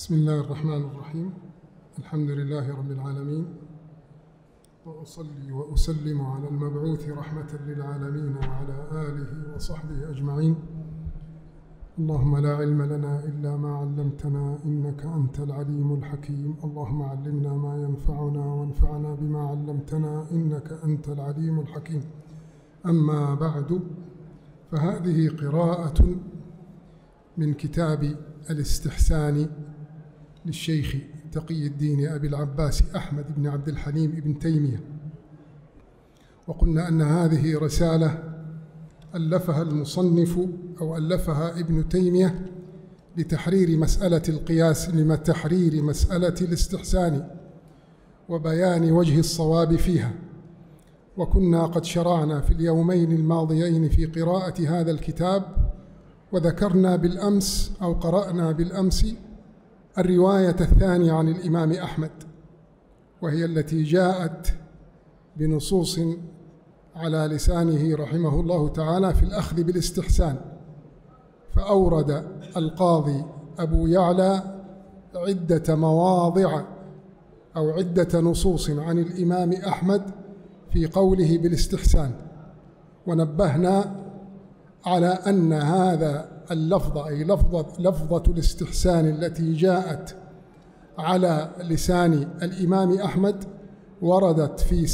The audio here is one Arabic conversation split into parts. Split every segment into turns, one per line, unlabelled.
بسم الله الرحمن الرحيم. الحمد لله رب العالمين، وأصلي وأسلم على المبعوث رحمة للعالمين وعلى آله وصحبه أجمعين. اللهم لا علم لنا إلا ما علمتنا إنك أنت العليم الحكيم. اللهم علمنا ما ينفعنا وانفعنا بما علمتنا إنك أنت العليم الحكيم. أما بعد، فهذه قراءة من كتاب الاستحسان للشيخ تقي الدين أبي العباس أحمد بن عبد الحليم بن تيمية. وقلنا أن هذه رسالة ألفها المصنف أو ألفها ابن تيمية لتحرير مسألة القياس، لتحرير مسألة الاستحسان وبيان وجه الصواب فيها. وكنا قد شرعنا في اليومين الماضيين في قراءة هذا الكتاب، وذكرنا بالأمس أو قرأنا بالأمس الرواية الثانية عن الإمام أحمد، وهي التي جاءت بنصوص على لسانه رحمه الله تعالى في الأخذ بالاستحسان. فأورد القاضي أبو يعلى عدة مواضع أو عدة نصوص عن الإمام أحمد في قوله بالاستحسان، ونبهنا على أن هذا اللفظ أي لفظة الاستحسان التي جاءت على لسان الإمام أحمد وردت في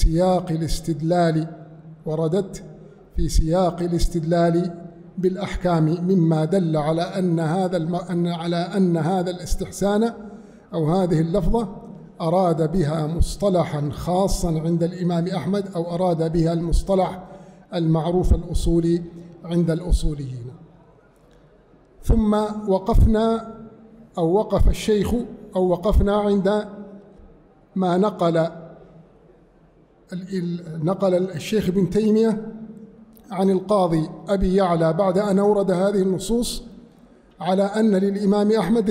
سياق الاستدلال بالأحكام، مما دل على أن هذا الاستحسان أو هذه اللفظة أراد بها مصطلحا خاصا عند الإمام أحمد، أو أراد بها المصطلح المعروف الأصولي عند الأصوليين. ثم وقفنا أو وقف الشيخ أو وقفنا عند ما نقل الشيخ ابن تيمية عن القاضي أبي يعلى بعد أن أورد هذه النصوص على أن للإمام أحمد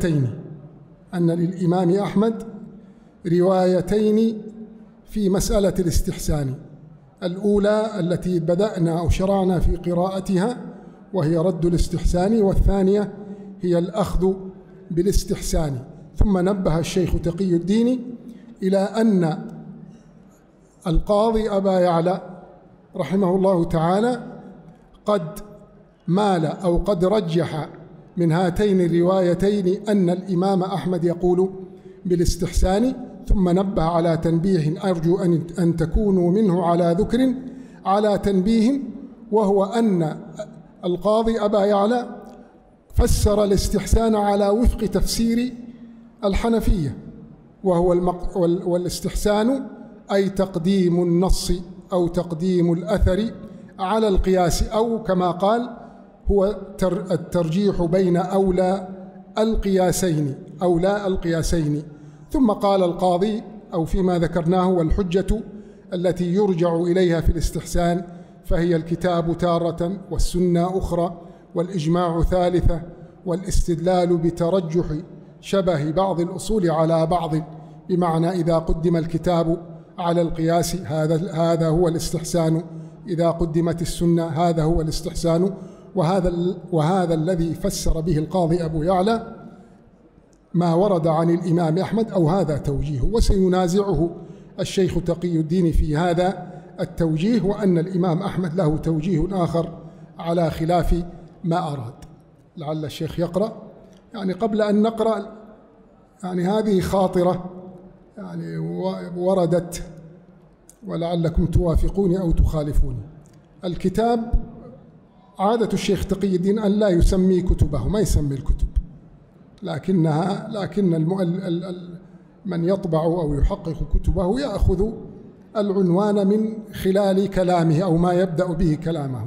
روايتين في مسألة الاستحسان. الأولى التي بدأنا أو شرعنا في قراءتها وهي رد الاستحسان، والثانية هي الأخذ بالاستحسان. ثم نبه الشيخ تقي الدين إلى أن القاضي أبا يعلى رحمه الله تعالى قد مال أو قد رجح من هاتين الروايتين أن الإمام أحمد يقول بالاستحسان. ثم نبه على تنبيه أرجو أن تكونوا منه على ذكر، على تنبيه، وهو أن القاضي أبا يعلى فسر الاستحسان على وفق تفسير الحنفية، وهو والاستحسان أي تقديم النص أو تقديم الأثر على القياس، أو كما قال هو الترجيح بين أولى القياسين. ثم قال القاضي أو فيما ذكرناه: والحجة التي يرجع إليها في الاستحسان فهي الكتاب تارة، والسنة أخرى، والإجماع ثالثة، والاستدلال بترجح شبه بعض الأصول على بعض، بمعنى إذا قدم الكتاب على القياس هذا هو الاستحسان، إذا قدمت السنة هذا هو الاستحسان. وهذا الذي فسر به القاضي أبو يعلى ما ورد عن الإمام أحمد، أو هذا توجيه، وسينازعه الشيخ تقي الدين في هذا التوجيه، وأن الإمام أحمد له توجيه آخر على خلاف ما أراد. لعل الشيخ يقرأ. قبل أن نقرأ هذه خاطرة وردت، ولعلكم توافقوني أو تخالفوني. الكتاب عادة الشيخ تقي الدين أن لا يسمي كتبه، ما يسمي الكتب، لكن من يطبع أو يحقق كتبه يأخذ العنوان من خلال كلامه أو ما يبدأ به كلامه.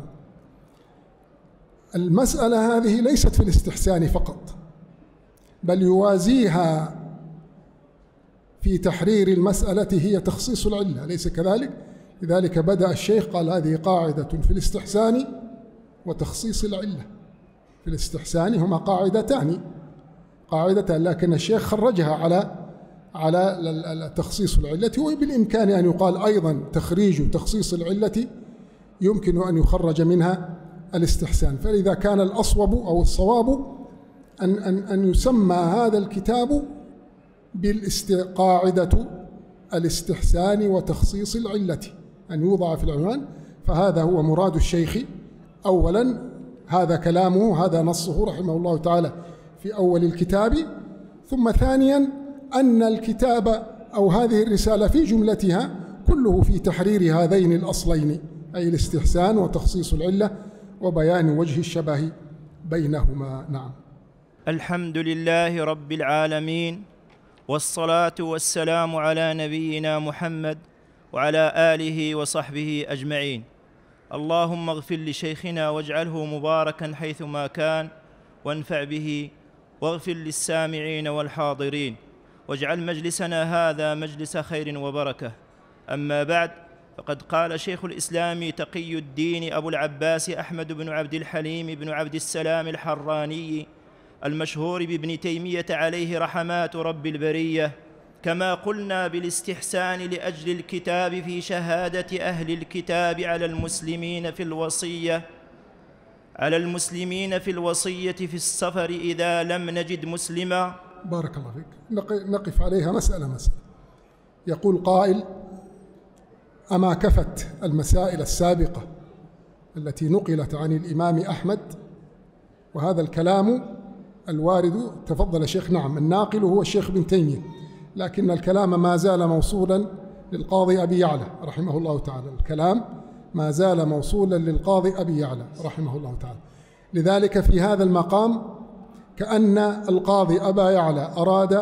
المسألة هذه ليست في الاستحسان فقط، بل يوازيها في تحرير المسألة هي تخصيص العلة، أليس كذلك؟ لذلك بدأ الشيخ قال: هذه قاعدة في الاستحسان وتخصيص العلة. في الاستحسان هما قاعدتان، لكن الشيخ خرجها على تخصيص العلة، وبالإمكان أن يقال أيضا تخريج تخصيص العلة يمكن أن يخرج منها الاستحسان. فإذا كان الأصوب أو الصواب أن يسمى هذا الكتاب قاعدة الاستحسان وتخصيص العلة، أن يوضع في العنوان. فهذا هو مراد الشيخ أولا، هذا كلامه، هذا نصه رحمه الله تعالى في أول الكتاب. ثم ثانيا أن الكتاب أو هذه الرسالة في جملتها كله في تحرير هذين الأصلين، أي الاستحسان وتخصيص العلة وبيان وجه الشبه بينهما. نعم.
الحمد لله رب العالمين، والصلاة والسلام على نبينا محمد وعلى آله وصحبه أجمعين. اللهم اغفر لشيخنا واجعله مباركا حيثما كان، وانفع به، واغفر للسامعين والحاضرين، واجعل مجلسنا هذا مجلس خير وبركة. أما بعد، فقد قال شيخ الإسلام تقي الدين أبو العباس أحمد بن عبد الحليم بن عبد السلام الحراني المشهور بابن تيمية عليه رحمات رب البرية: كما قلنا بالاستحسان لأجل الكتاب في شهادة أهل الكتاب على المسلمين في الوصية في السفر إذا لم نجد مسلما.
بارك الله فيك. نقف عليها مسألة. يقول قائل: أما كفت المسائل السابقة التي نقلت عن الإمام أحمد؟ وهذا الكلام الوارد، تفضل شيخ. نعم، الناقل هو الشيخ ابن تيمية، لكن الكلام ما زال موصولا للقاضي أبي يعلى رحمه الله تعالى. الكلام ما زال موصولا للقاضي أبي يعلى رحمه الله تعالى. لذلك في هذا المقام كأن القاضي أبا يعلى أراد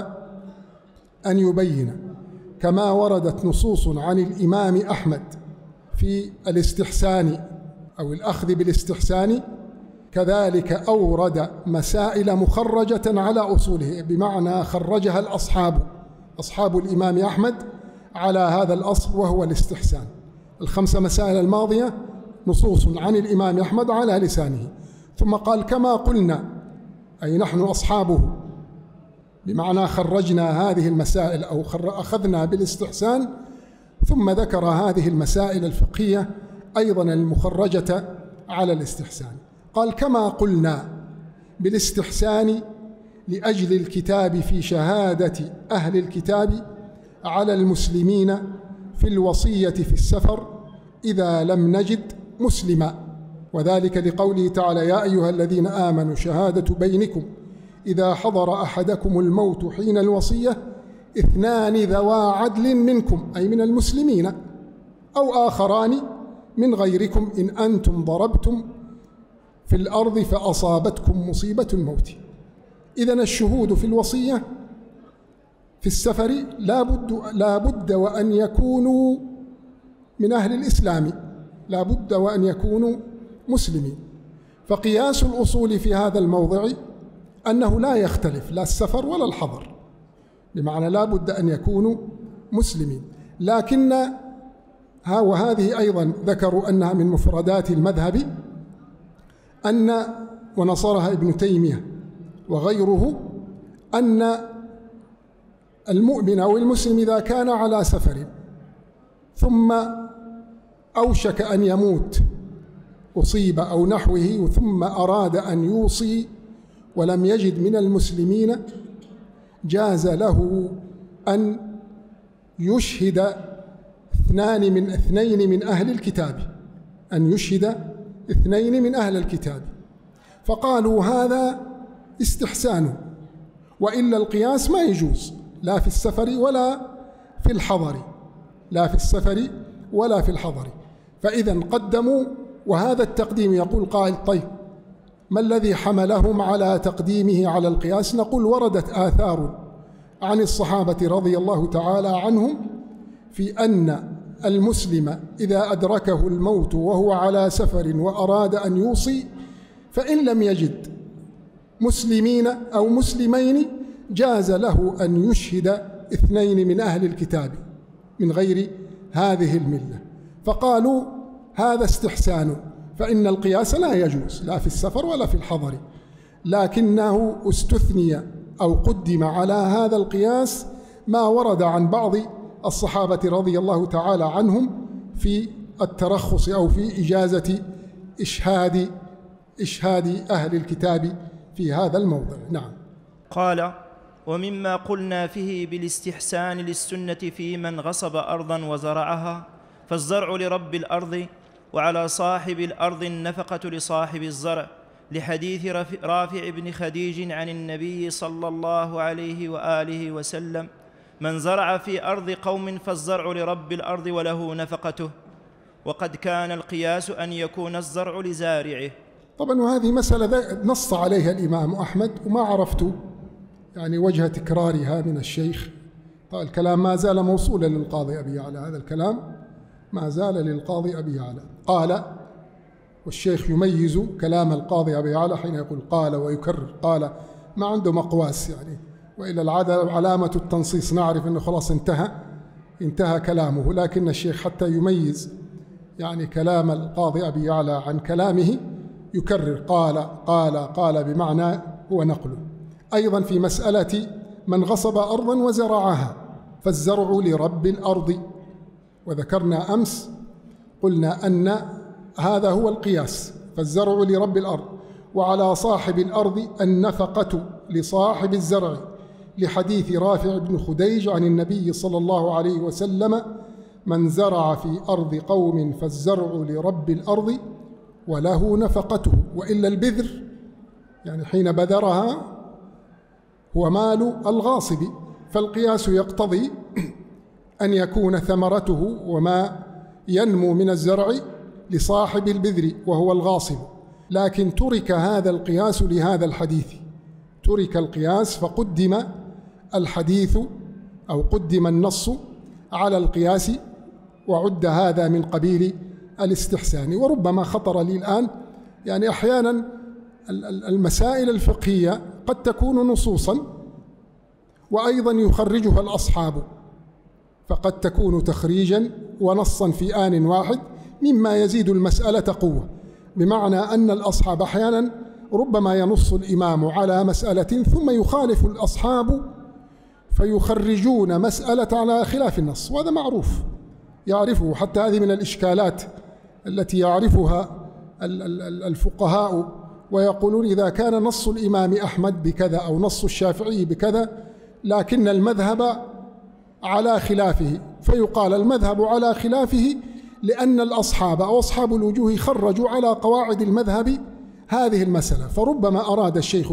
أن يبين كما وردت نصوص عن الإمام أحمد في الاستحسان أو الأخذ بالاستحسان، كذلك أورد مسائل مخرجة على أصوله، بمعنى خرجها أصحاب الإمام أحمد على هذا الأصل وهو الاستحسان. ال5 مسائل الماضية نصوص عن الإمام أحمد على لسانه. ثم قال: كما قلنا، أي نحن أصحابه، بمعنى خرجنا هذه المسائل أو أخذنا بالاستحسان. ثم ذكر هذه المسائل الفقهية أيضا المخرجة على الاستحسان. قال: كما قلنا بالاستحسان لأجل الكتاب في شهادة أهل الكتاب على المسلمين في الوصية في السفر إذا لم نجد مسلما، وذلك لقوله تعالى: يا أيها الذين آمنوا شهادة بينكم إذا حضر أحدكم الموت حين الوصية 2 ذوا عدل منكم، أي من المسلمين، أو آخران من غيركم إن أنتم ضربتم في الأرض فأصابتكم مصيبة الموت. إذن الشهود في الوصية في السفر لا بد وأن يكونوا من أهل الإسلام، لا بد وأن يكونوا مسلمين. فقياس الأصول في هذا الموضع أنه لا يختلف لا السفر ولا الحضر، بمعنى لا بد أن يكونوا مسلمين. لكن وهذه أيضا ذكروا أنها من مفردات المذهب، ونصرها ابن تيمية وغيره، أن المؤمن أو المسلم إذا كان على سفر ثم أوشك أن يموت، أصيب أو نحوه، ثم أراد أن يوصي ولم يجد من المسلمين، جاز له أن يشهد 2 من أهل الكتاب، أن يشهد 2 من أهل الكتاب. فقالوا هذا استحسان، وإلا القياس ما يجوز لا في السفر ولا في الحضر، لا في السفر ولا في الحضر. فإذا قدموا، وهذا التقديم يقول قائل: طيب ما الذي حملهم على تقديمه على القياس؟ نقول: وردت آثار عن الصحابة رضي الله تعالى عنهم في أن المسلم إذا أدركه الموت وهو على سفر وأراد أن يوصي، فإن لم يجد مسلمين أو مسلمين جاز له أن يشهد 2 من أهل الكتاب من غير هذه الملة. فقالوا هذا استحسان، فإن القياس لا يجوز لا في السفر ولا في الحضر، لكنه استثني أو قدم على هذا القياس ما ورد عن بعض الصحابة رضي الله تعالى عنهم في الترخص أو في إجازة إشهاد أهل الكتاب في هذا الموضع. نعم.
قال: ومما قلنا فيه بالاستحسان للسنة في من غصب أرضا وزرعها، فالزرع لرب الأرض، وعلى صاحب الأرض النفقة لصاحب الزرع، لحديث رافع بن خديج عن النبي صلى الله عليه وآله وسلم: من زرع في أرض قوم فالزرع لرب الأرض وله نفقته. وقد كان القياس أن يكون الزرع لزارعه.
طبعا وهذه مسألة نص عليها الإمام أحمد، وما عرفت يعني وجه تكرارها من الشيخ. طيب الكلام ما زال موصولا للقاضي أبي يعلى، هذا الكلام ما زال للقاضي أبي يعلى. قال، والشيخ يميز كلام القاضي أبي يعلى حين يقول قال ويكرر. قال ما عنده مقواس يعني، وإلى العادة علامة التنصيص نعرف أنه خلاص انتهى كلامه، لكن الشيخ حتى يميز يعني كلام القاضي أبي يعلى عن كلامه يكرر قال بمعنى هو نقله. أيضا في مسألة من غصب أرضا وزرعها فالزرع لرب الأرض، وذكرنا أمس قلنا أن هذا هو القياس، فالزرع لرب الأرض، وعلى صاحب الأرض النفقة لصاحب الزرع، لحديث رافع بن خديج عن النبي صلى الله عليه وسلم: من زرع في أرض قوم فالزرع لرب الأرض وله نفقته، وإلا البذر يعني حين بذرها هو مال الغاصب، فالقياس يقتضي أن يكون ثمرته وما ينمو من الزرع لصاحب البذر وهو الغاصب. لكن ترك هذا القياس لهذا الحديث، ترك القياس فقدم الحديث أو قدم النص على القياس، وعد هذا من قبيل الاستحسان. وربما خطر لي الآن يعني أحيانا المسائل الفقهية قد تكون نصوصا وأيضا يخرجها الأصحاب، فقد تكون تخريجا ونصا في آن واحد، مما يزيد المسألة قوة، بمعنى أن الأصحاب أحيانا ربما ينص الإمام على مسألة ثم يخالف الأصحاب فيخرجون مسألة على خلاف النص، وهذا معروف يعرفه. حتى هذه من الإشكالات التي يعرفها الفقهاء، ويقولون إذا كان نص الإمام أحمد بكذا أو نص الشافعي بكذا لكن المذهب على خلافه، فيقال المذهب على خلافه لأن الأصحاب أو أصحاب الوجوه خرجوا على قواعد المذهب هذه المسألة. فربما أراد الشيخ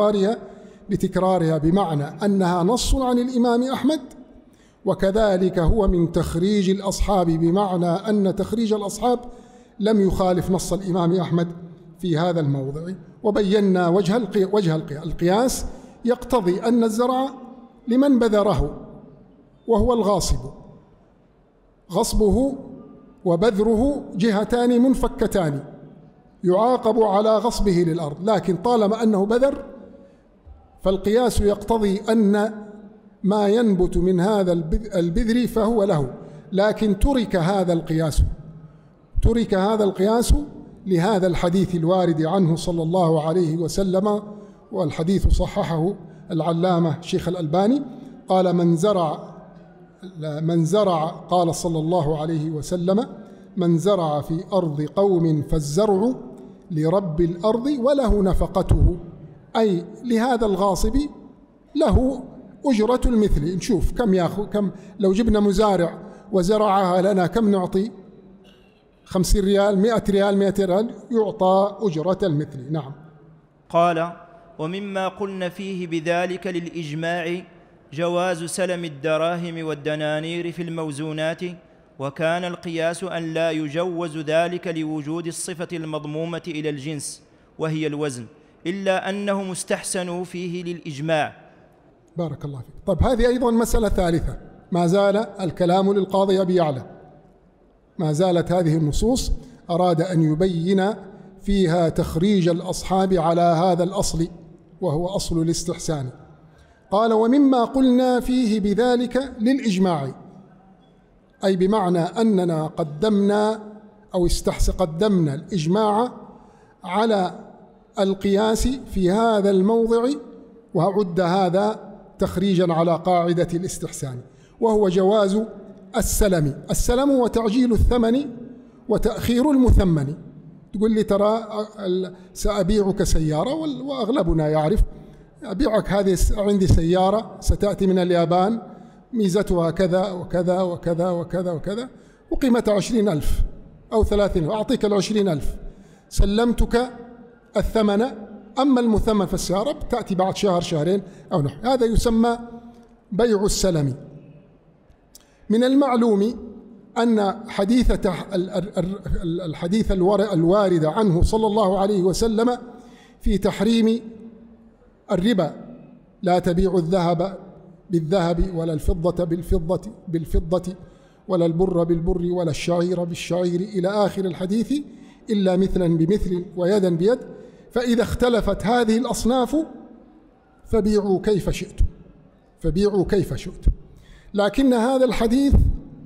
بتكرارها بمعنى أنها نص عن الإمام أحمد، وكذلك هو من تخريج الأصحاب بمعنى أن تخريج الأصحاب لم يخالف نص الإمام أحمد في هذا الموضع. وبينا وجه القياس يقتضي أن الزرع لمن بذره وهو الغاصب، غصبه وبذره جهتان منفكتان يعاقب على غصبه للأرض، لكن طالما أنه بذر فالقياس يقتضي أن ما ينبت من هذا البذر فهو له. لكن ترك هذا القياس لهذا الحديث الوارد عنه صلى الله عليه وسلم، والحديث صححه العلامة شيخ الألباني. قال من زرع قال صلى الله عليه وسلم: من زرع في أرض قوم فالزرع لرب الأرض وله نفقته، أي لهذا الغاصب له أجرة المثل. نشوف كم لو جبنا مزارع وزرعها لنا كم نعطي؟ 50 ريال، 100 ريال، 200 ريال، يعطى أجرة المثل. نعم.
قال: ومما قلنا فيه بذلك للإجماع جواز سلم الدراهم والدنانير في الموزونات، وكان القياس أن لا يجوز ذلك لوجود الصفة المضمومة إلى الجنس وهي الوزن، إلا أنهم استحسنوا فيه للإجماع.
بارك الله فيك. طيب هذه أيضا مسألة ثالثة، ما زال الكلام للقاضي أبي يعلى، ما زالت هذه النصوص أراد أن يبين فيها تخريج الأصحاب على هذا الأصل وهو أصل الاستحسان. قال: ومما قلنا فيه بذلك للإجماع، أي بمعنى أننا قدمنا الإجماع على القياس في هذا الموضع، وعد هذا تخريجا على قاعدة الاستحسان، وهو جواز السلم وتعجيل الثمن وتأخير المثمن. تقول لي ترى سأبيعك سيارة، وأغلبنا يعرف أبيعك هذه عندي سيارة ستأتي من اليابان ميزتها كذا وكذا وكذا وكذا وكذا وقيمتها 20,000 أو 30، أعطيك 20,000 سلمتك الثمن، أما المثمن في السيارة تأتي بعد شهر شهرين أو نحو. هذا يسمى بيع السلم. من المعلوم أن الحديث الوارد عنه صلى الله عليه وسلم في تحريم الربا، لا تبيع الذهب بالذهب ولا الفضة بالفضة ولا البر بالبر ولا الشعير بالشعير إلى آخر الحديث إلا مثلا بمثل ويدا بيد، فإذا اختلفت هذه الأصناف فبيعوا كيف شئتم. لكن هذا الحديث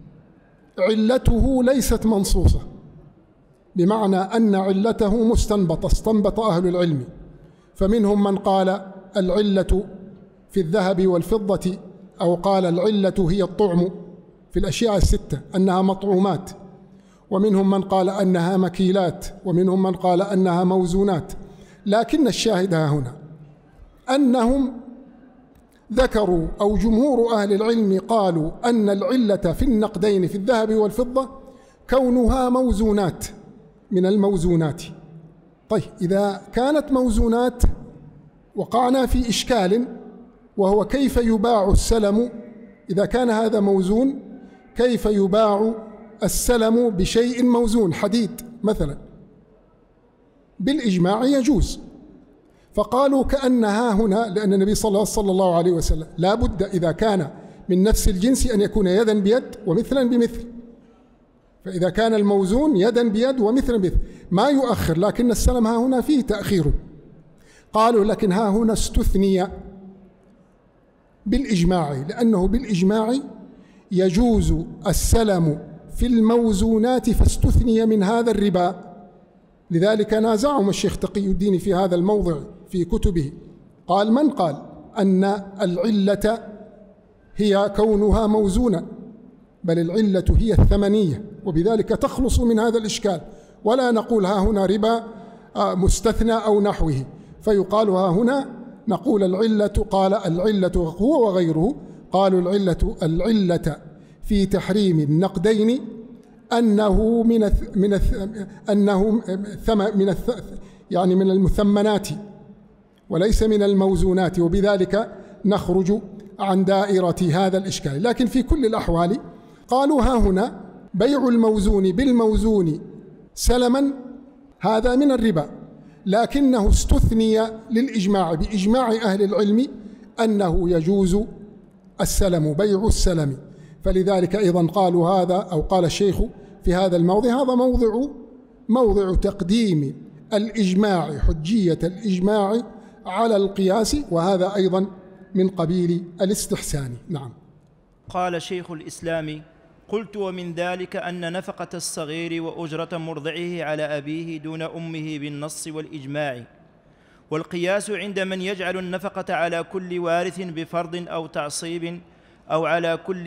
علته ليست منصوصة، بمعنى أن علته مستنبطة، استنبط أهل العلم، فمنهم من قال العلة في الذهب والفضة، أو قال العلة هي الطعم في الأشياء الستة أنها مطعومات، ومنهم من قال أنها مكيلات، ومنهم من قال أنها موزونات. لكن الشاهد هنا أنهم ذكروا، أو جمهور أهل العلم قالوا أن العلة في النقدين في الذهب والفضة كونها موزونات من الموزونات. طيب إذا كانت موزونات وقعنا في إشكال، وهو كيف يباع السلم إذا كان هذا موزون، كيف يباع السلم بشيء موزون، حديد مثلا؟ بالإجماع يجوز. فقالوا كأنها هنا، لأن النبي صلى الله عليه وسلم لا بد إذا كان من نفس الجنس أن يكون يدا بيد ومثلا بمثل، فإذا كان الموزون يدا بيد ومثلا بمثل ما يؤخر، لكن السلم ها هنا فيه تأخير. قالوا لكن ها هنا استثني بالإجماع، لأنه بالإجماع يجوز السلم في الموزونات فاستثني من هذا الربا. لذلك نازعهم الشيخ تقي الدين في هذا الموضع في كتبه، قال من قال أن العلة هي كونها موزونة، بل العلة هي الثمنية، وبذلك تخلص من هذا الإشكال، ولا نقول ها هنا ربا مستثنى أو نحوه، فيقال ها هنا نقول العلة، قال العلة هو وغيره قالوا العلة في تحريم النقدين أنه يعني من المثمنات وليس من الموزونات، وبذلك نخرج عن دائرة هذا الإشكال. لكن في كل الأحوال قالوا ها هنا بيع الموزون بالموزون سلما هذا من الربا، لكنه استثني للإجماع بإجماع أهل العلم أنه يجوز السلم، بيع السلم. فلذلك أيضا قالوا هذا، أو قال الشيخ في هذا الموضع، هذا موضع تقديم الإجماع، حجية الإجماع على القياس، وهذا أيضا من قبيل الاستحسان. نعم.
قال شيخ الإسلام: قلت ومن ذلك أن نفقة الصغير وأجرة مرضعه على أبيه دون أمه بالنص والإجماع، والقياس عند من يجعل النفقة على كل وارث بفرض أو تعصيب أو على كل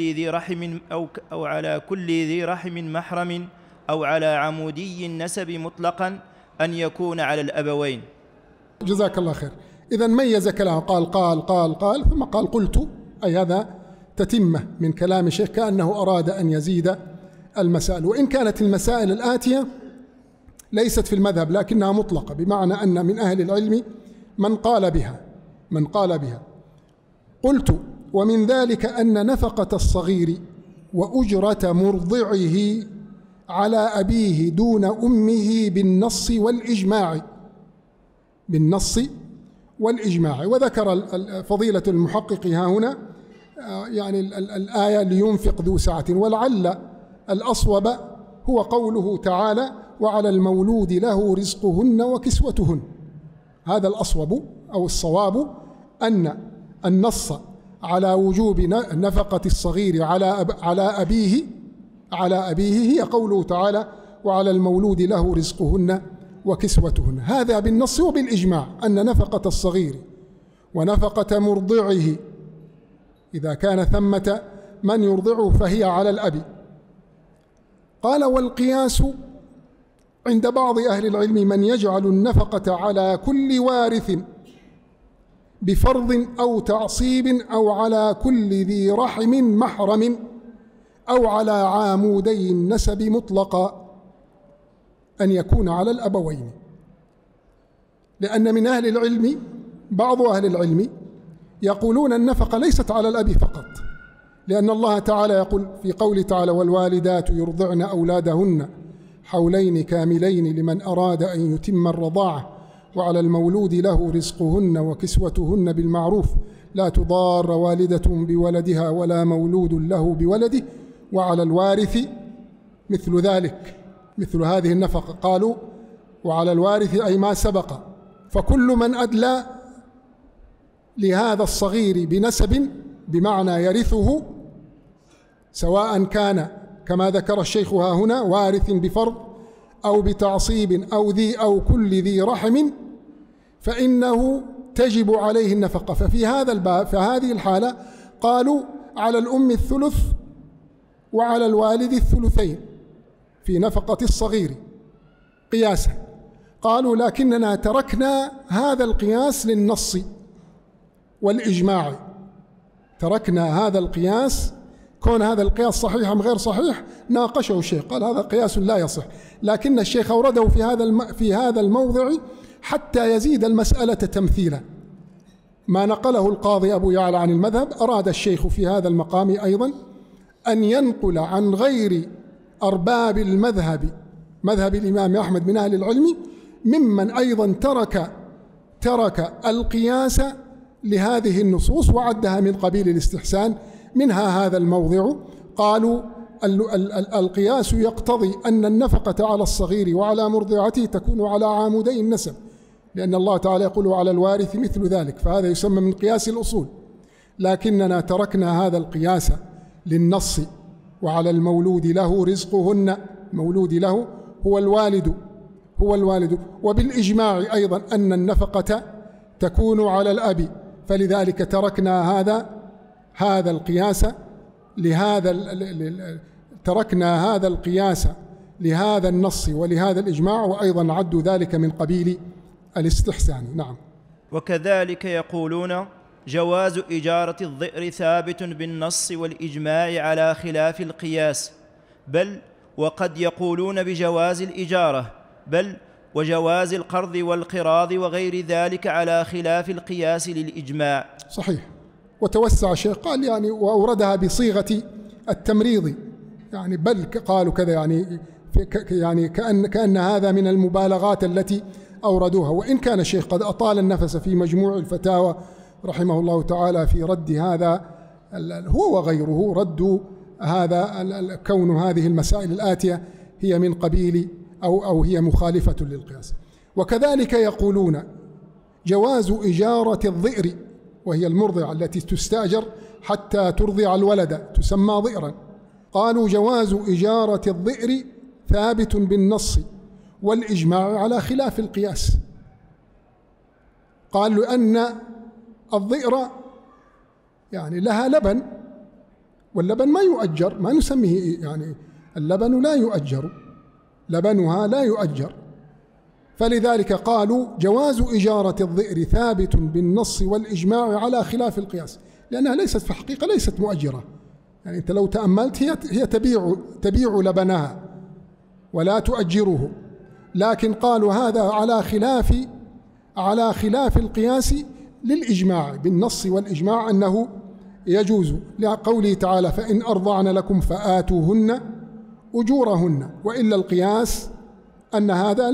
ذي رحم محرم أو على عمودي النسب مطلقا أن يكون على الأبوين.
جزاك الله خير. إذن ميز كلامه، قال ثم قال قلت، أي هذا تتمة من كلام الشيخ، كأنه أراد أن يزيد المسائل، وإن كانت المسائل الآتية ليست في المذهب لكنها مطلقة، بمعنى أن من أهل العلم من قال بها. قلت ومن ذلك أن نفقة الصغير وأجرة مرضعه على أبيه دون أمه بالنص والإجماع. وذكر فضيلة المحقق ها هنا يعني الآية لينفق ذو سعة، ولعل الأصوب هو قوله تعالى: وعلى المولود له رزقهن وكسوتهن. هذا الأصوب أو الصواب، أن النص على وجوب نفقة الصغير على أبيه هي قوله تعالى: وعلى المولود له رزقهن وكسوتهن. هذا بالنص وبالإجماع أن نفقة الصغير ونفقة مرضعه إذا كان ثمة من يرضعه فهي على الأب. قال: والقياس عند بعض أهل العلم من يجعل النفقة على كل وارث بفرض أو تعصيب أو على كل ذي رحم محرم أو على عامودي النسب مطلقا، أن يكون على الأبوين. لأن من أهل العلم بعض أهل العلم يقولون النفقة ليست على الأب فقط، لأن الله تعالى يقول في قوله تعالى: والوالدات يرضعن أولادهن حولين كاملين لمن أراد أن يتم الرضاعة وعلى المولود له رزقهن وكسوتهن بالمعروف لا تضار والدة بولدها ولا مولود له بولده وعلى الوارث مثل ذلك، مثل هذه النفقة. قالوا وعلى الوارث أي ما سبق، فكل من أدلى لهذا الصغير بنسب بمعنى يرثه، سواء كان كما ذكر الشيخ ها هنا وارث بفرض أو بتعصيب أو كل ذي رحم، فإنه تجب عليه النفقة. ففي هذا الباب فهذه الحالة قالوا على الأم الثلث وعلى الوالد الثلثين في نفقة الصغير قياسا. قالوا لكننا تركنا هذا القياس للنص والإجماع، تركنا هذا القياس، كون هذا القياس صحيح أم غير صحيح ناقشه الشيخ، قال هذا قياس لا يصح، لكن الشيخ أورده في هذا الموضع حتى يزيد المسألة تمثيلا. ما نقله القاضي أبو يعلى عن المذهب أراد الشيخ في هذا المقام أيضا أن ينقل عن غير أرباب المذهب، مذهب الإمام أحمد من أهل العلم، ممن أيضا ترك القياس لهذه النصوص وعدها من قبيل الاستحسان. منها هذا الموضع، قالوا القياس يقتضي أن النفقة على الصغير وعلى مرضعته تكون على عامودي النسب، لأن الله تعالى يقول على الوارث مثل ذلك، فهذا يسمى من قياس الأصول. لكننا تركنا هذا القياس للنص وعلى المولود له رزقهن، المولود له هو الوالد، وبالإجماع أيضا أن النفقة تكون على الأب، فلذلك تركنا هذا القياس تركنا هذا القياس لهذا النص ولهذا الإجماع، وأيضا عدوا ذلك من قبيل الاستحسان. نعم.
وكذلك يقولون جواز إجارة الضئر ثابت بالنص والإجماع على خلاف القياس، بل وقد يقولون بجواز الإجارة، بل وجواز القرض والقراض وغير ذلك على خلاف القياس للإجماع.
صحيح. وتوسع الشيخ قال يعني وأوردها بصيغة التمريض، يعني بل قالوا كذا، يعني كأن هذا من المبالغات التي أوردوها، وإن كان الشيخ قد أطال النفس في مجموع الفتاوى رحمه الله تعالى في رد هذا، هو وغيره ردوا هذا، كون هذه المسائل الآتية هي من قبيل أو هي مخالفة للقياس. وكذلك يقولون جواز إجارة الضئر، وهي المرضعة التي تستأجر حتى ترضع الولد تسمى ضئرا. قالوا جواز إجارة الضئر ثابت بالنص والإجماع على خلاف القياس. قالوا أن الضئر يعني لها لبن، واللبن ما يؤجر، ما نسميه، يعني اللبن لا يؤجر، لبنها لا يؤجر، فلذلك قالوا جواز إجارة الضئر ثابت بالنص والإجماع على خلاف القياس، لأنها ليست في الحقيقة ليست مؤجرة، يعني أنت لو تأملت هي تبيع لبنها ولا تؤجره، لكن قالوا هذا على خلاف القياس للإجماع بالنص والإجماع أنه يجوز، لقوله تعالى فإن أرضعن لكم فآتوهن أجورهن، وإلا القياس أن هذا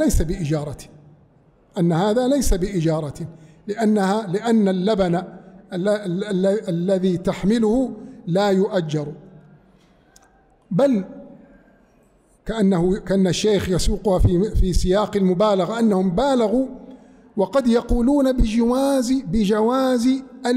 ليس بإجارة، لأن اللبن الذي تحمله لا يؤجر، بل كأن الشيخ يسوقها في سياق المبالغة أنهم بالغوا، وقد يقولون بجواز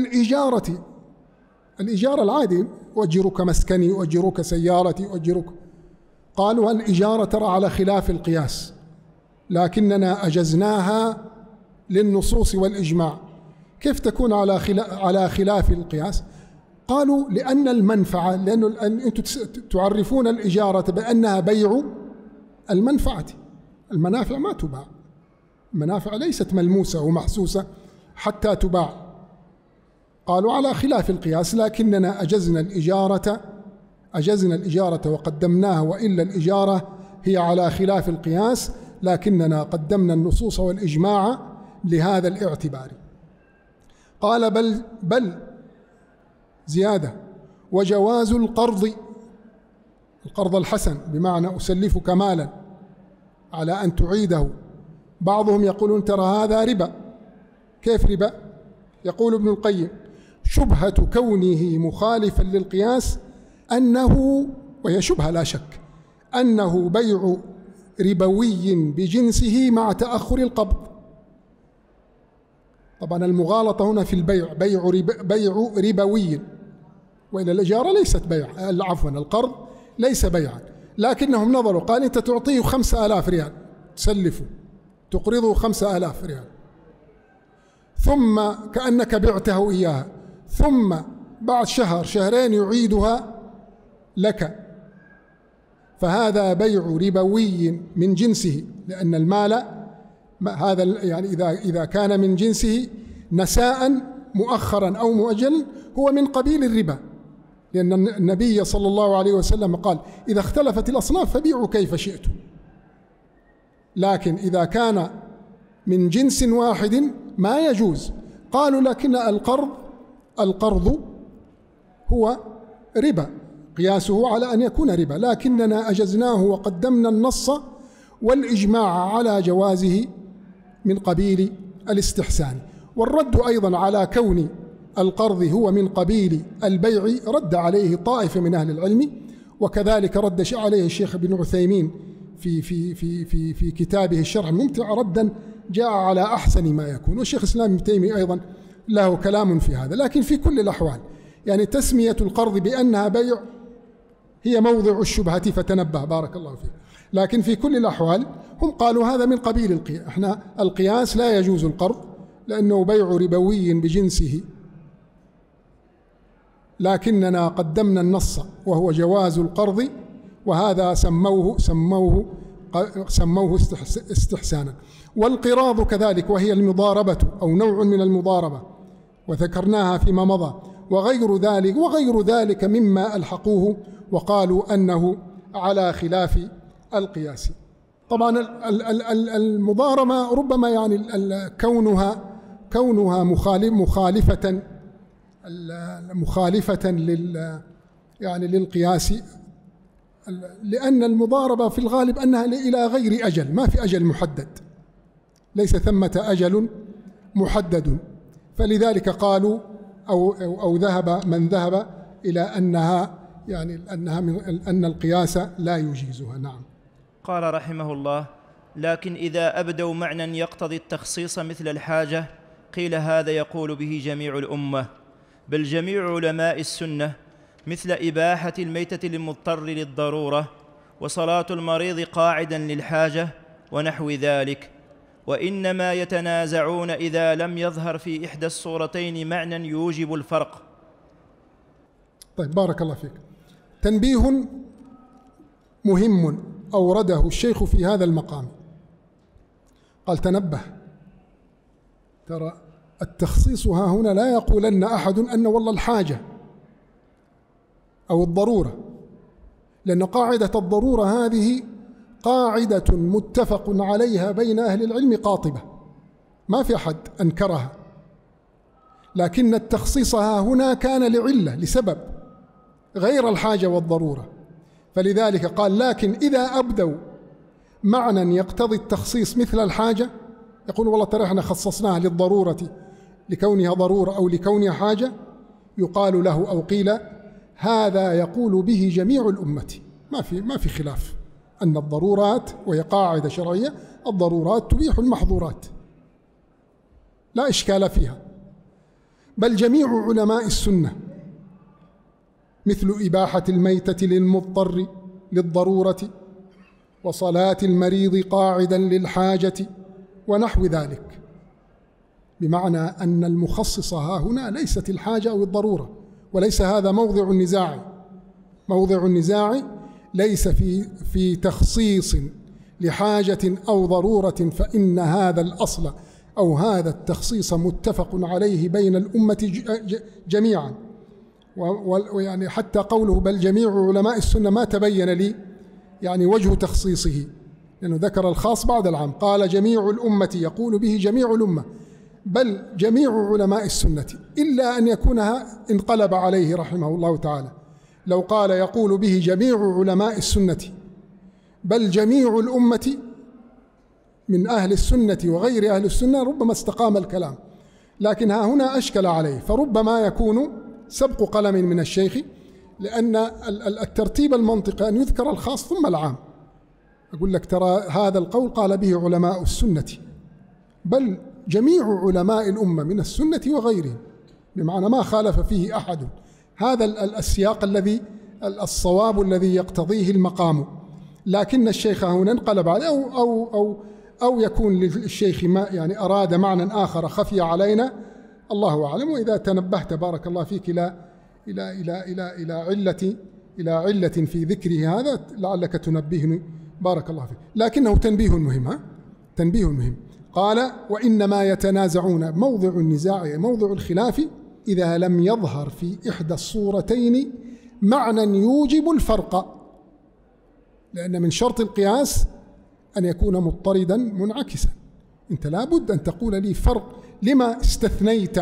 الإجارة العادي، أؤجرك مسكني، أؤجرك سيارتي، أؤجرك. قالوا الإجارة ترى على خلاف القياس، لكننا أجزناها للنصوص والإجماع. كيف تكون على خلاف القياس؟ قالوا لأن المنفعة، لأنه أنتم تعرفون الإجارة بأنها بيع المنفعة، المنافع ما تباع، المنافع ليست ملموسة ومحسوسة حتى تباع. قالوا على خلاف القياس، لكننا أجزنا الإجارة وقدمناها، وإلا الإجارة هي على خلاف القياس، لكننا قدمنا النصوص والإجماع لهذا الاعتبار. قال بل زيادة، وجواز القرض الحسن، بمعنى أسلفك مالا على أن تعيده. بعضهم يقولون ترى هذا ربا. كيف ربا؟ يقول ابن القيم: شبهة كونه مخالفا للقياس أنه، وهي شبهة لا شك، أنه بيع ربوي بجنسه مع تأخر القبض. طبعا المغالطة هنا في البيع، بيع ربوي، وإلا الإجارة ليست بيع، عفوا القرض ليس بيعا، لكنهم نظروا قال أنت تعطيه 5000 ريال تسلفه، تقرضه 5000 ريال، ثم كأنك بعته إياها، ثم بعد شهر شهرين يعيدها لك، فهذا بيع ربوي من جنسه، لأن المال هذا يعني إذا كان من جنسه نساء مؤخرا أو مؤجلا هو من قبيل الربا، لأن النبي صلى الله عليه وسلم قال: إذا اختلفت الأصناف فبيعوا كيف شئتم. لكن إذا كان من جنس واحد ما يجوز. قالوا لكن القرض هو ربا، قياسه على أن يكون ربا، لكننا أجزناه وقدمنا النص والإجماع على جوازه من قبيل الاستحسان. والرد أيضا على كون القرض هو من قبيل البيع رد عليه طائفة من أهل العلم، وكذلك رد عليه الشيخ ابن عثيمين في كتابه الشرح الممتع ردا جاء على أحسن ما يكون، والشيخ الإسلام ابن تيمية أيضا له كلام في هذا. لكن في كل الأحوال يعني تسمية القرض بأنها بيع هي موضع الشبهة، فتنبه بارك الله فيك. لكن في كل الأحوال هم قالوا هذا من قبيل القياس. احنا القياس لا يجوز القرض لأنه بيع ربوي بجنسه، لكننا قدمنا النص وهو جواز القرض، وهذا سموه استحسانا. والقراض كذلك، وهي المضاربة أو نوع من المضاربة، وذكرناها فيما مضى، وغير ذلك مما ألحقوه وقالوا أنه على خلاف القياس. طبعا المضاربة ربما يعني كونها مخالفة للقياس، لأن المضاربة في الغالب أنها إلى غير أجل، ما في أجل محدد، ليس ثمة أجل محدد، فلذلك قالوا أو ذهب من ذهب إلى أن القياس لا يجيزها. نعم.
قال رحمه الله: لكن إذا أبدوا معنى يقتضي التخصيص مثل الحاجة قيل هذا يقول به جميع الأمة، بل جميع علماء السنة، مثل إباحة الميتة للمضطر للضرورة، وصلاة المريض قاعدا للحاجة، ونحو ذلك. وإنما يتنازعون إذا لم يظهر في إحدى الصورتين معنى يوجب الفرق.
طيب بارك الله فيك. تنبيه مهم أورده الشيخ في هذا المقام، قال: تنبه، ترى التخصيص ها هنا لا يقولن أحد أن والله الحاجة أو الضرورة، لأن قاعدة الضرورة هذه قاعدة متفق عليها بين أهل العلم قاطبة، ما في أحد أنكرها، لكن التخصيص ها هنا كان لعلة، لسبب غير الحاجة والضرورة، فلذلك قال: لكن إذا أبدوا معنى يقتضي التخصيص مثل الحاجة، يقول والله ترى احنا خصصناها للضرورة لكونها ضرورة أو لكونها حاجة، يقال له أو قيل هذا يقول به جميع الأمة، ما في خلاف أن الضرورات، وهي قاعدة شرعية، الضرورات تبيح المحظورات، لا إشكال فيها. بل جميع علماء السنة، مثل إباحة الميتة للمضطر للضرورة، وصلاة المريض قاعدا للحاجة، ونحو ذلك، بمعنى أن المخصص ها هنا ليست الحاجة أو الضرورة، وليس هذا موضع النزاع. موضع النزاع ليس في تخصيص لحاجة أو ضرورة فإن هذا الأصل أو هذا التخصيص متفق عليه بين الأمة جميعا. ويعني حتى قوله بل جميع علماء السنة ما تبين لي يعني وجه تخصيصه، لأنه ذكر الخاص بعد العام، قال جميع الأمة يقول به جميع الأمة، بل جميع علماء السنة، إلا أن يكونها انقلب عليه رحمه الله تعالى. لو قال يقول به جميع علماء السنة بل جميع الأمة من أهل السنة وغير أهل السنة ربما استقام الكلام، لكن ها هنا أشكل عليه، فربما يكون سبق قلم من الشيخ، لأن الترتيب المنطقي أن يذكر الخاص ثم العام. أقول لك ترى هذا القول قال به علماء السنة بل جميع علماء الأمة من السنة وغيرهم، بمعنى ما خالف فيه أحد. هذا السياق الذي الصواب الذي يقتضيه المقام، لكن الشيخ هنا انقلب عليه أو يكون للشيخ ما يعني أراد معنى آخر خفي علينا، الله أعلم. وإذا تنبهت بارك الله فيك إلى علة في ذكره هذا لعلك تنبهني بارك الله فيك، لكنه تنبيه مهم. تنبيه مهم. قال وإنما يتنازعون، موضع النزاع موضع الخلاف إذا لم يظهر في إحدى الصورتين معنى يوجب الفرق، لأن من شرط القياس أن يكون مضطردا منعكسا. أنت لابد أن تقول لي فرق، لما استثنيت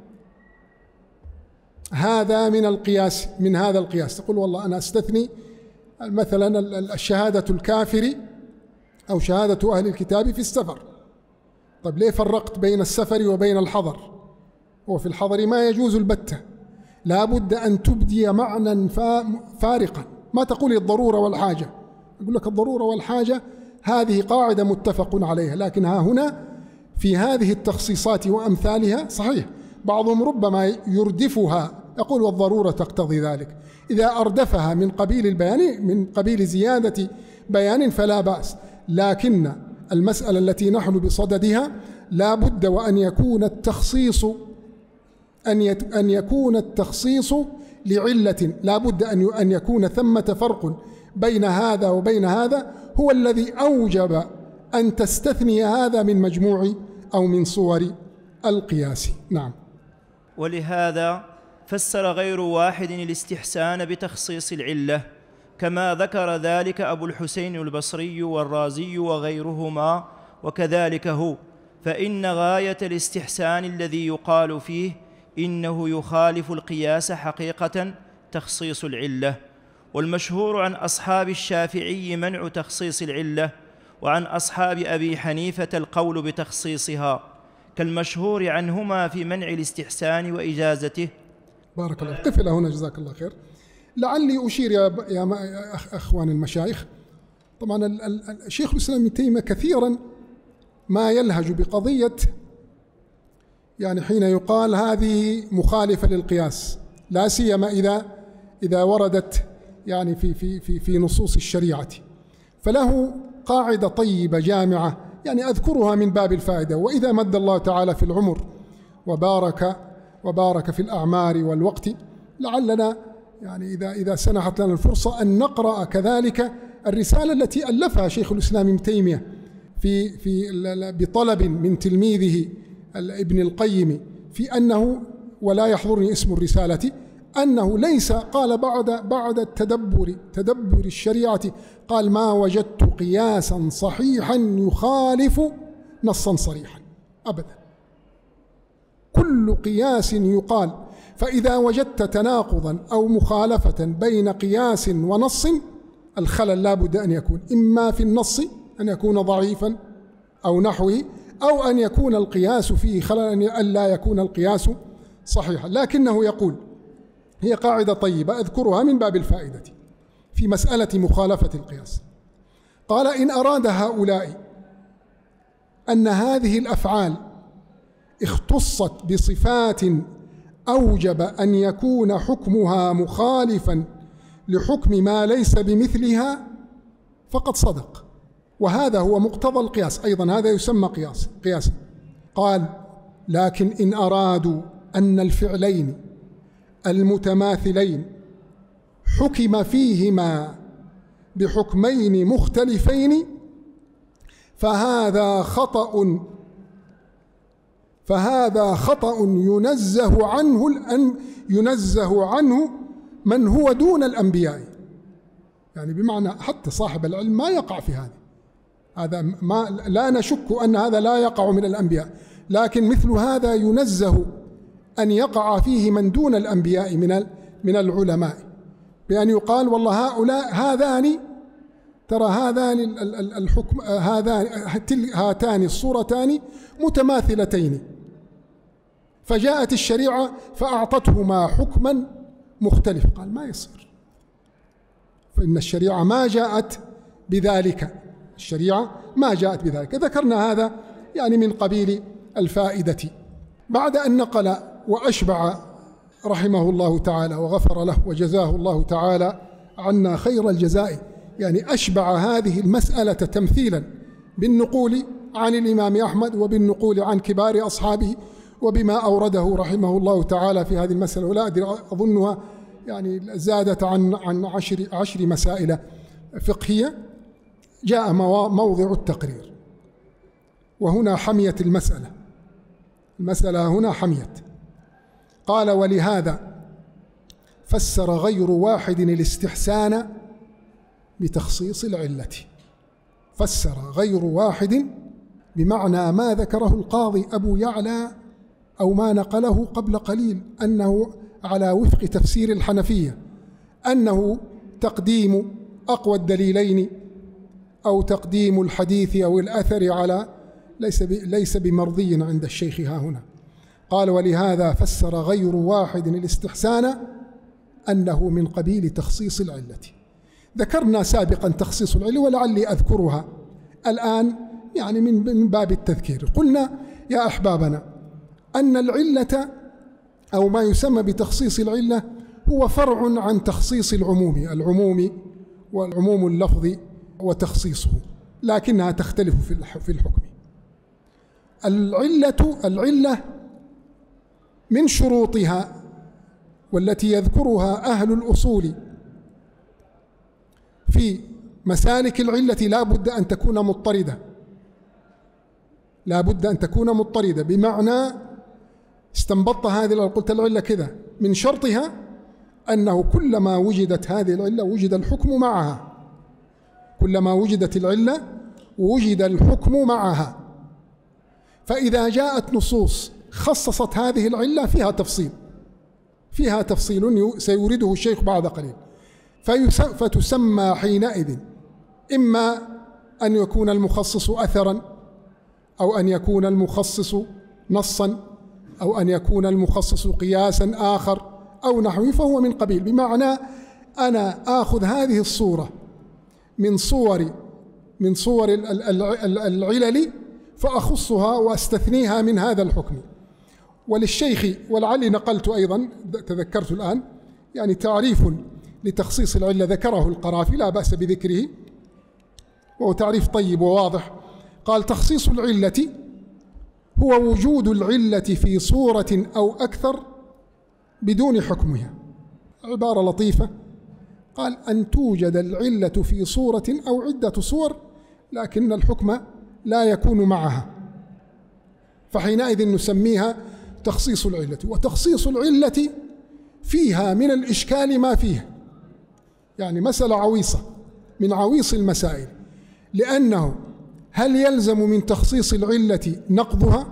هذا من القياس من هذا القياس؟ تقول والله أنا استثني مثلا الشهادة الكافر أو شهادة أهل الكتاب في السفر. طيب ليه فرقت بين السفر وبين الحضر؟ وفي الحضر ما يجوز البتة، لابد أن تبدي معنى فارقا، ما تقول الضرورة والحاجة. أقول لك الضرورة والحاجة هذه قاعدة متفق عليها، لكن ها هنا في هذه التخصيصات وأمثالها صحيح بعضهم ربما يردفها، يقول والضرورة تقتضي ذلك، إذا أردفها من قبيل البيان من قبيل زيادة بيان فلا بأس، لكن المسألة التي نحن بصددها لا بد وأن يكون التخصيص أن يكون التخصيص لعلة، لا بد أن يكون ثمة فرق بين هذا وبين هذا هو الذي أوجب أن تستثني هذا من مجموع أو من صور القياس. نعم.
ولهذا فسر غير واحد الاستحسان بتخصيص العلة، كما ذكر ذلك أبو الحسين البصري والرازي وغيرهما، وكذلك هو، فإن غاية الاستحسان الذي يقال فيه إنه يخالف القياس حقيقة تخصيص العلة. والمشهور عن أصحاب الشافعي منع تخصيص العلة، وعن أصحاب أبي حنيفة القول بتخصيصها، كالمشهور عنهما في منع الاستحسان وإجازته.
بارك الله. قف إلى هنا جزاك الله خير. لعلي أشير يا أخوان المشايخ، طبعا الشيخ الإسلام ابن تيمية كثيرا ما يلهج بقضية يعني حين يقال هذه مخالفة للقياس، لا سيما إذا وردت يعني في نصوص الشريعة، فله قاعدة طيبة جامعة يعني أذكرها من باب الفائدة. وإذا مد الله تعالى في العمر وبارك في الأعمار والوقت، لعلنا يعني إذا سنحت لنا الفرصة أن نقرأ كذلك الرسالة التي ألفها شيخ الإسلام ابن تيمية بطلب من تلميذه ابن القيم، في أنه ولا يحضرني اسم الرسالة، أنه ليس قال بعد تدبر الشريعة، قال ما وجدت قياسا صحيحا يخالف نصا صريحا أبدا. كل قياس يقال، فإذا وجدت تناقضا أو مخالفة بين قياس ونص، الخلل لا بد أن يكون إما في النص أن يكون ضعيفا أو نحوه، أو أن يكون القياس فيه خلل أن لا يكون القياس صحيحا. لكنه يقول هي قاعدة طيبة أذكرها من باب الفائدة في مسألة مخالفة القياس. قال إن أراد هؤلاء أن هذه الأفعال اختصت بصفات أوجب أن يكون حكمها مخالفا لحكم ما ليس بمثلها فقد صدق، وهذا هو مقتضى القياس، أيضا هذا يسمى قياسا. قال لكن إن أرادوا أن الفعلين المتماثلين حكم فيهما بحكمين مختلفين فهذا خطأ ينزه عنه من هو دون الأنبياء. يعني بمعنى حتى صاحب العلم ما يقع في هذا ما لا نشك أن هذا لا يقع من الأنبياء، لكن مثل هذا ينزه أن يقع فيه من دون الأنبياء من العلماء، بأن يقال والله هاتان الصورتان متماثلتين، فجاءت الشريعة فأعطتهما حكما مختلف. قال ما يصير، فإن الشريعة ما جاءت بذلك، ذكرنا هذا يعني من قبيل الفائدة. بعد أن نقل وأشبع رحمه الله تعالى وغفر له وجزاه الله تعالى عنا خير الجزاء، يعني أشبع هذه المسألة تمثيلا بالنقول عن الإمام أحمد وبالنقول عن كبار أصحابه وبما أورده رحمه الله تعالى في هذه المسألة، ولا أدري أظنها يعني زادت عن 10 مسائل فقهية. جاء موضع التقرير، وهنا حميت المسألة هنا حميت. قال: ولهذا فسر غير واحد الاستحسان بتخصيص العلة. فسر غير واحد بمعنى ما ذكره القاضي أبو يعلى أو ما نقله قبل قليل، أنه على وفق تفسير الحنفية، أنه تقديم أقوى الدليلين أو تقديم الحديث أو الأثر على ليس بمرضي عند الشيخ ها هنا. قال: ولهذا فسر غير واحد الاستحسان أنه من قبيل تخصيص العلة. ذكرنا سابقا تخصيص العلة ولعلي أذكرها الآن يعني من باب التذكير. قلنا يا أحبابنا أن العلة أو ما يسمى بتخصيص العلة هو فرع عن تخصيص والعموم اللفظي وتخصيصه، لكنها تختلف في الحكم. العلة من شروطها والتي يذكرها أهل الأصول في مسالك العلة لا بد أن تكون مضطردة، بمعنى استنبطت هذه قلت العلة كذا، من شرطها أنه كلما وجدت هذه العلة وجد الحكم معها، كلما وجدت العلة وجد الحكم معها. فإذا جاءت نصوص خصصت هذه العلة فيها تفصيل سيورده الشيخ بعد قليل، فتسمى حينئذ إما أن يكون المخصص أثرا، أو أن يكون المخصص نصا، أو أن يكون المخصص قياسا آخر أو نحوه، فهو من قبيل. بمعنى أنا آخذ هذه الصورة من صور العلل فأخصها وأستثنيها من هذا الحكم. وللشيخ ولعلي نقلت أيضا تذكرت الآن يعني تعريف لتخصيص العلة ذكره القرافي لا بأس بذكره، وهو تعريف طيب وواضح. قال: تخصيص العلة هو وجود العلة في صورة أو أكثر بدون حكمها. عبارة لطيفة، قال: أن توجد العلة في صورة أو عدة صور لكن الحكم لا يكون معها، فحينئذ نسميها تخصيص العلة. وتخصيص العلة فيها من الإشكال ما فيها، يعني مسألة عويصة من عويص المسائل، لأنه هل يلزم من تخصيص العلة نقضها؟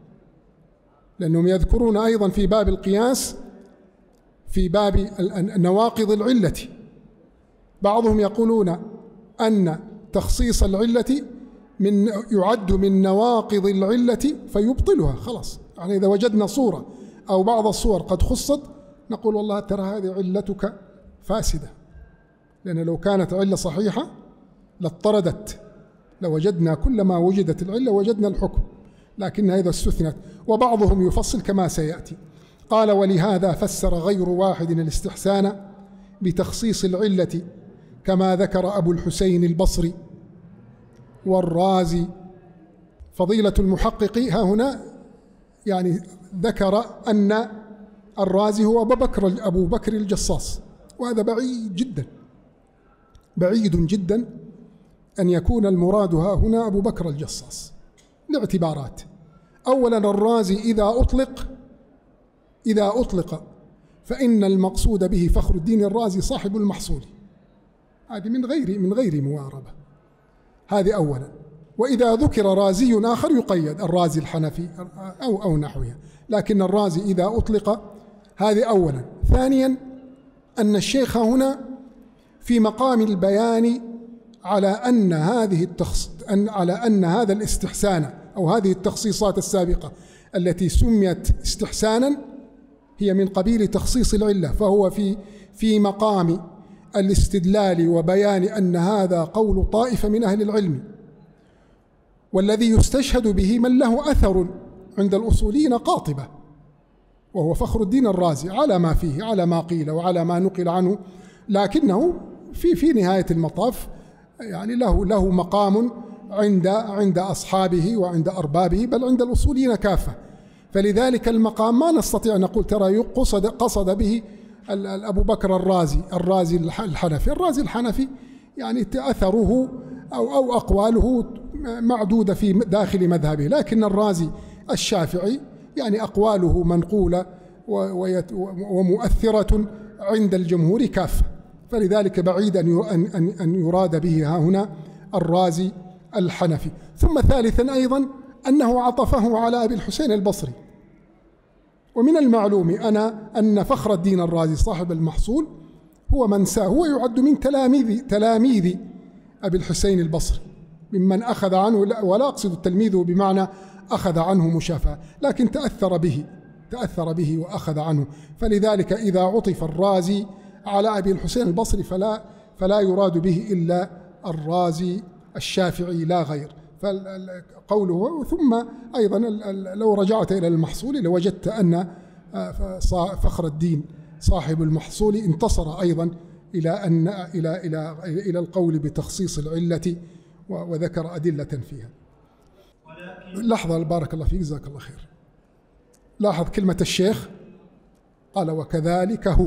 لأنهم يذكرون أيضا في باب القياس في باب نواقض العلة، بعضهم يقولون أن تخصيص العلة يعد من نواقض العلة فيبطلها خلاص. يعني إذا وجدنا صورة أو بعض الصور قد خصت نقول والله ترى هذه علتك فاسدة، لأن لو كانت علة صحيحة لاضطردت، لوجدنا كلما وجدت العلة وجدنا الحكم، لكن هذا استثنت. وبعضهم يفصل كما سيأتي. قال: ولهذا فسر غير واحد الاستحسان بتخصيص العلة كما ذكر أبو الحسين البصري والرازي. فضيلة المحقق ها هنا يعني ذكر أن الرازي هو أبو بكر الجصاص، وهذا بعيد جدا أن يكون المراد ها هنا أبو بكر الجصاص لاعتبارات. أولا الرازي إذا أطلق فإن المقصود به فخر الدين الرازي صاحب المحصول، هذه من غير مواربة، هذه أولا. وإذا ذكر رازي آخر يقيد الرازي الحنفي أو نحوها، لكن الرازي إذا أطلق، هذه أولا. ثانيا أن الشيخ هنا في مقام البيان على أن هذا الاستحسان أو هذه التخصيصات السابقة التي سميت استحسانا هي من قبيل تخصيص العلة، فهو في مقام الاستدلال وبيان أن هذا قول طائفة من أهل العلم، والذي يستشهد به من له أثر عند الأصوليين قاطبة، وهو فخر الدين الرازي، على ما فيه، على ما قيل وعلى ما نقل عنه، لكنه في نهاية المطاف يعني له مقام عند أصحابه وعند أربابه، بل عند الأصوليين كافة. فلذلك المقام ما نستطيع أن نقول ترى قصد به أبو بكر الرازي الحنفي يعني أثره أو أقواله معدودة في داخل مذهبه، لكن الرازي الشافعي يعني أقواله منقولة ومؤثرة عند الجمهور كافة، فلذلك بعيد أن يراد به ها هنا الرازي الحنفي. ثم ثالثا أيضا أنه عطفه على أبي الحسين البصري، ومن المعلوم أن فخر الدين الرازي صاحب المحصول هو يعد من تلاميذ أبي الحسين البصري، ممن أخذ عنه، ولا أقصد التلميذ بمعنى أخذ عنه مشافهة، لكن تأثر به وأخذ عنه. فلذلك إذا عطف الرازي على أبي الحسين البصري فلا يراد به إلا الرازي الشافعي لا غير. فقوله ثم أيضا لو رجعت إلى المحصول لوجدت أن فخر الدين صاحب المحصول انتصر أيضا إلى القول بتخصيص العلة وذكر أدلة فيها. لحظة بارك الله فيك، جزاك الله خير. لاحظ كلمة الشيخ قال وكذلك هو،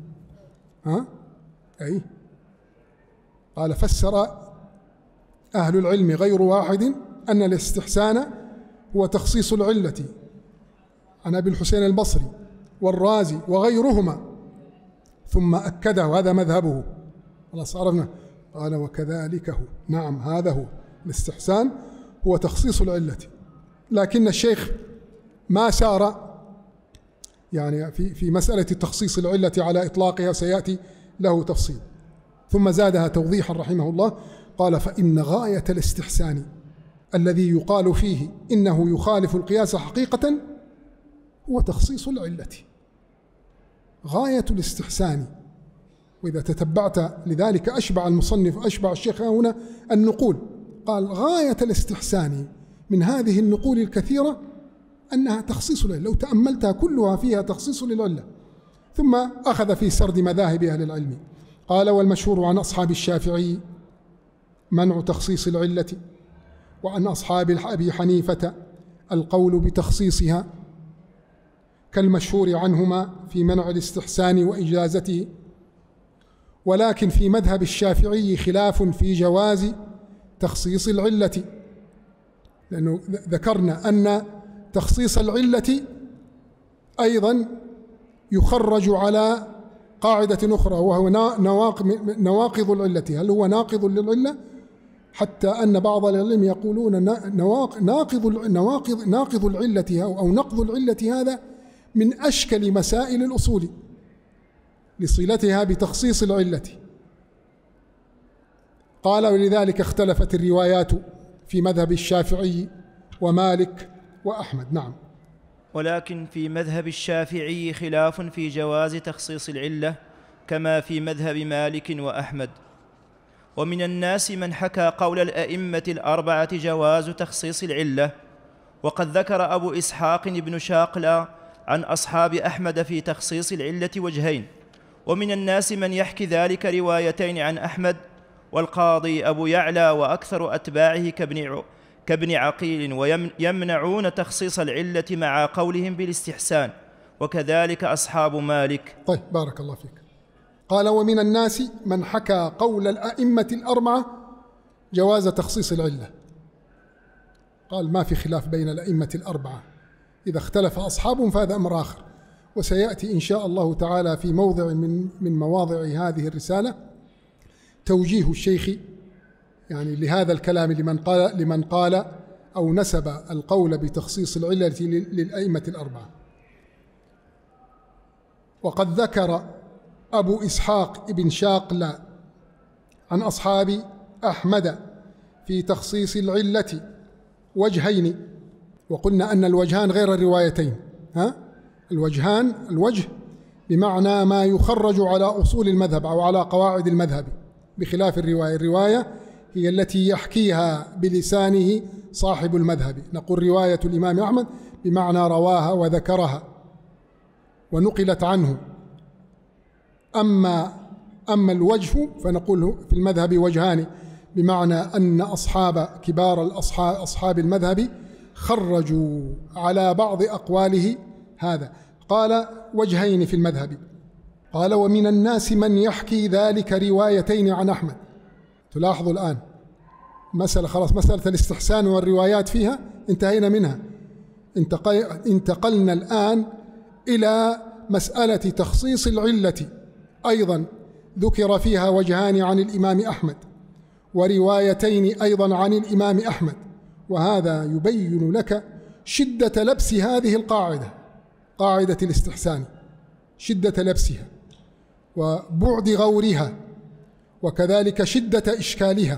أي قال فسر أهل العلم غير واحد أن الاستحسان هو تخصيص العلة عن أبي الحسين البصري والرازي وغيرهما، ثم أكده هذا مذهبه، خلاص عرفنا. قال وكذلك هو، نعم هذا هو الاستحسان، هو تخصيص العلة، لكن الشيخ ما سار يعني في مسألة تخصيص العلة على إطلاقها، سيأتي له تفصيل. ثم زادها توضيحا رحمه الله، قال فإن غاية الاستحسان الذي يقال فيه إنه يخالف القياس حقيقة هو تخصيص العلة، غاية الاستحسان. وإذا تتبعت لذلك أشبع الشيخ هنا النقول، قال غاية الاستحسان من هذه النقول الكثيرة أنها تخصيص العلة، لو تأملتها كلها فيها تخصيص للعلة. ثم أخذ في سرد مذاهب أهل العلم، قال والمشهور عن أصحاب الشافعي منع تخصيص العلة، وعن أصحاب أبي حنيفة القول بتخصيصها، كالمشهور عنهما في منع الاستحسان وإجازته. ولكن في مذهب الشافعي خلاف في جواز تخصيص العلة، لأنه ذكرنا أن تخصيص العلة أيضا يخرج على قاعدة أخرى، وهو نواقض العلة. هل هو ناقض للعلة؟ حتى أن بعض العلم يقولون ناقض العلة أو نقض العلة هذا من أشكل مسائل الأصول لصلتها بتخصيص العلة. قال ولذلك اختلفت الروايات في مذهب الشافعي ومالك وأحمد. نعم.
ولكن في مذهب الشافعي خلاف في جواز تخصيص العلة كما في مذهب مالك وأحمد. ومن الناس من حكى قول الأئمة الأربعة جواز تخصيص العلة، وقد ذكر أبو إسحاق بن شاقلة عن أصحاب أحمد في تخصيص العلة وجهين. ومن الناس من يحكي ذلك روايتين عن أحمد والقاضي أبو يعلى وأكثر أتباعه كابن عقيل، ويمنعون تخصيص العلة مع قولهم بالاستحسان، وكذلك أصحاب مالك.
طيب بارك الله فيك. قال ومن الناس من حكى قول الأئمة الأربعة جواز تخصيص العلة. قال ما في خلاف بين الأئمة الأربعة، إذا اختلف أصحابهم فهذا أمر آخر، وسيأتي إن شاء الله تعالى في موضع من مواضع هذه الرسالة توجيه الشيخ يعني لهذا الكلام لمن قال أو نسب القول بتخصيص العلة للأئمة الأربعة. وقد ذكر أبو إسحاق ابن شاقلة عن أصحاب أحمد في تخصيص العلة وجهين، وقلنا أن الوجهان غير الروايتين. الوجه بمعنى ما يخرج على أصول المذهب أو على قواعد المذهب، بخلاف الرواية. الرواية هي التي يحكيها بلسانه صاحب المذهب، نقول رواية الإمام أحمد بمعنى رواها وذكرها ونقلت عنه. أما الوجه فنقول في المذهب وجهان، بمعنى أن كبار أصحاب المذهب خرجوا على بعض أقواله هذا. قال وجهين في المذهب. قال ومن الناس من يحكي ذلك روايتين عن أحمد. تلاحظوا الآن خلاص مسألة الاستحسان والروايات فيها انتهينا منها، انتقلنا الآن إلى مسألة تخصيص العلة، أيضا ذكر فيها وجهان عن الإمام أحمد وروايتين أيضا عن الإمام أحمد. وهذا يبين لك شدة لبس هذه القاعدة، قاعدة الاستحسان، شدة لبسها وبعد غورها، وكذلك شدة إشكالها.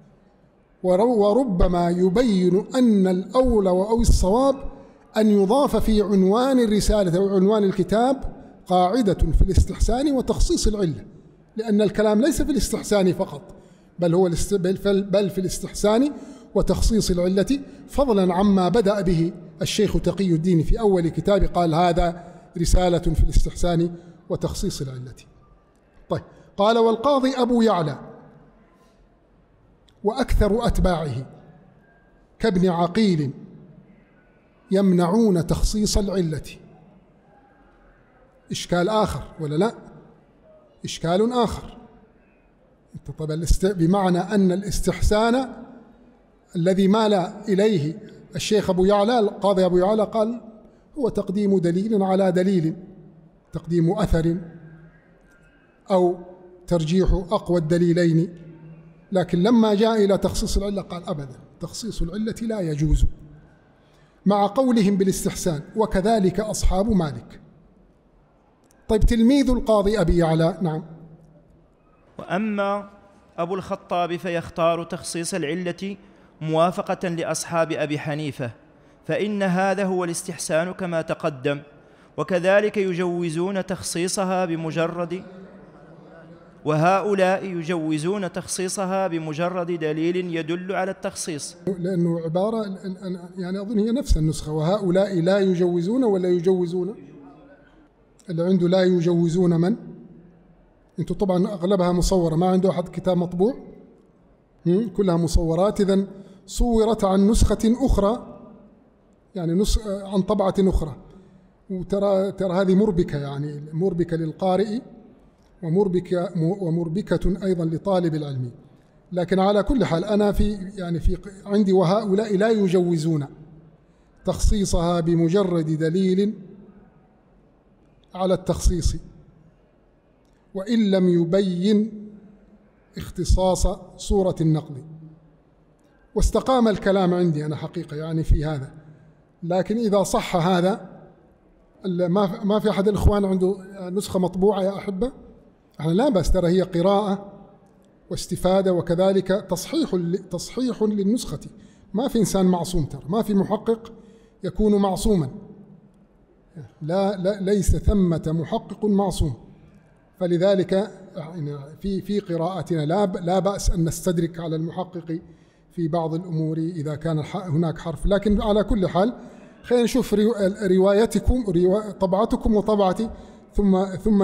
وربما يبين أن الأولى أو الصواب أن يضاف في عنوان الرسالة أو عنوان الكتاب قاعدة في الاستحسان وتخصيص العلة، لأن الكلام ليس في الاستحسان فقط، بل في الاستحسان وتخصيص العلة، فضلا عما بدأ به الشيخ تقي الدين في أول كتاب، قال هذا رسالة في الاستحسان وتخصيص العلة. طيب، قال والقاضي أبو يعلى وأكثر أتباعه كابن عقيل يمنعون تخصيص العلة. إشكال آخر ولا لا؟ إشكال آخر. طبعا بمعنى أن الاستحسان الذي مال إليه الشيخ أبو يعلى، القاضي أبو يعلى، قال هو تقديم دليل على دليل، تقديم أثر أو ترجيح أقوى الدليلين. لكن لما جاء إلى تخصيص العلة قال أبدا، تخصيص العلة لا يجوز، مع قولهم بالاستحسان، وكذلك أصحاب مالك. طيب، تلميذ القاضي أبي يعلى. نعم.
وأما أبو الخطاب فيختار تخصيص العلة موافقة لأصحاب أبي حنيفة، فإن هذا هو الاستحسان كما تقدم، وكذلك يجوزون تخصيصها بمجرد، وهؤلاء يجوزون تخصيصها بمجرد دليل يدل على التخصيص.
لأنه عبارة يعني أظن هي نفس النسخة، وهؤلاء لا يجوزون ولا يجوزون، اللي عنده لا يجوزون من؟ انتوا طبعا أغلبها مصورة، ما عنده أحد كتاب مطبوع، كلها مصورات، إذن صورت عن نسخة أخرى، يعني عن طبعة أخرى. وترى هذه مربكة، يعني مربكة للقارئ ومربكة أيضا لطالب العلم. لكن على كل حال أنا في عندي وهؤلاء لا يجوزون تخصيصها بمجرد دليل على التخصيص، وإن لم يبين اختصاص صورة النقل. واستقام الكلام عندي أنا حقيقة يعني في هذا. لكن إذا صح هذا، ما في أحد الإخوان عنده نسخة مطبوعة يا أحبة؟ احنا لا بس، ترى هي قراءة واستفادة، وكذلك تصحيح للنسخة. ما في إنسان معصوم، ترى ما في محقق يكون معصوما، ليس ثمة محقق معصوم. فلذلك في قراءتنا لا بأس أن نستدرك على المحقق في بعض الأمور إذا كان هناك حرف. لكن على كل حال خلينا نشوف روايتكم، طبعتكم وطبعتي، ثم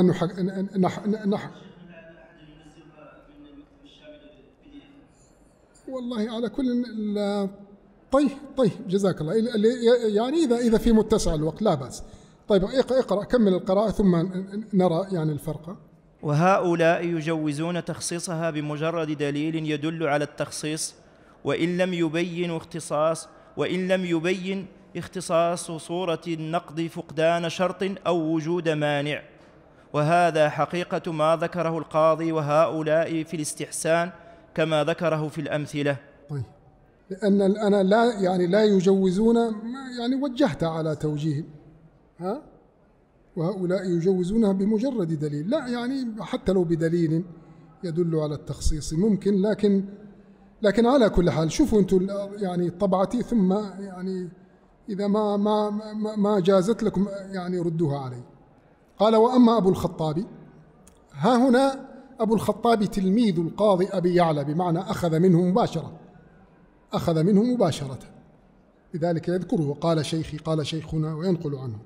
والله على كل. طيب جزاك الله. يعني إذا في متسع الوقت لا بأس. طيب، اقرأ، كمل القراءة ثم نرى يعني الفرق.
وهؤلاء يجوزون تخصيصها بمجرد دليل يدل على التخصيص وإن لم يبين اختصاص صورة النقض فقدان شرط أو وجود مانع، وهذا حقيقة ما ذكره القاضي وهؤلاء في الاستحسان كما ذكره في الأمثلة.
طيب، لأن أنا لا يجوزون، يعني وجهت على توجيه وهؤلاء يجوزونها بمجرد دليل، لا يعني حتى لو بدليل يدل على التخصيص ممكن، لكن على كل حال شوفوا أنتم يعني طبعتي، ثم يعني إذا ما جازت لكم يعني ردوها علي. قال: وأما أبو الخطاب، ها هنا أبو الخطاب تلميذ القاضي أبي يعلى، بمعنى أخذ منه مباشرة، لذلك يذكره قال شيخي قال شيخنا وينقل عنه.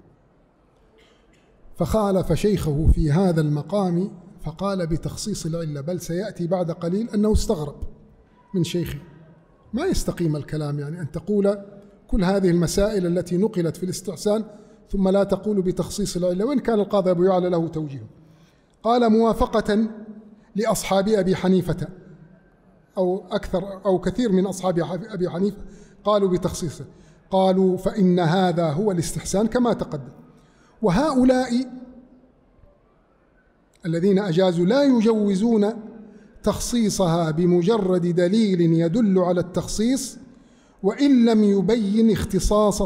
فخالف شيخه في هذا المقام فقال بتخصيص العلة، بل سيأتي بعد قليل أنه استغرب من شيخه. ما يستقيم الكلام، يعني أن تقول كل هذه المسائل التي نقلت في الاستحسان ثم لا تقول بتخصيص العلة، وإن كان القاضي أبو يعلى له توجيه. قال: موافقة لأصحاب أبي حنيفة أو كثير من أصحاب أبي حنيفة قالوا بتخصيصه، قالوا فإن هذا هو الاستحسان كما تقدم. وهؤلاء الذين أجازوا لا يجوزون تخصيصها بمجرد دليل يدل على التخصيص وإن لم يبين اختصاص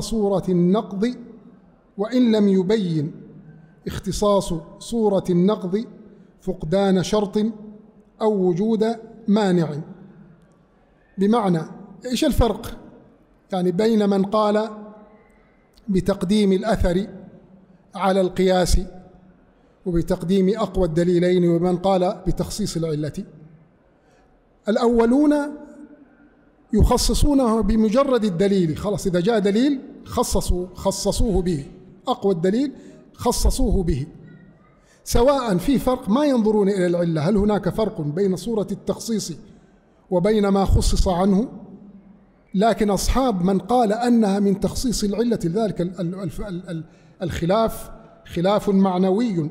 صورة النقض فقدان شرط أو وجود مانع. بمعنى إيش الفرق يعني بين من قال بتقديم الأثر على القياس وبتقديم أقوى الدليلين ومن قال بتخصيص العلة؟ الأولون يخصصونه بمجرد الدليل، خلاص إذا جاء دليل خصصوه به، أقوى الدليل خصصوه به، سواء في فرق، ما ينظرون إلى العلة، هل هناك فرق بين صورة التخصيص وبين ما خصص عنه؟ لكن أصحاب من قال أنها من تخصيص العلة، لذلك الخلاف خلاف معنوي.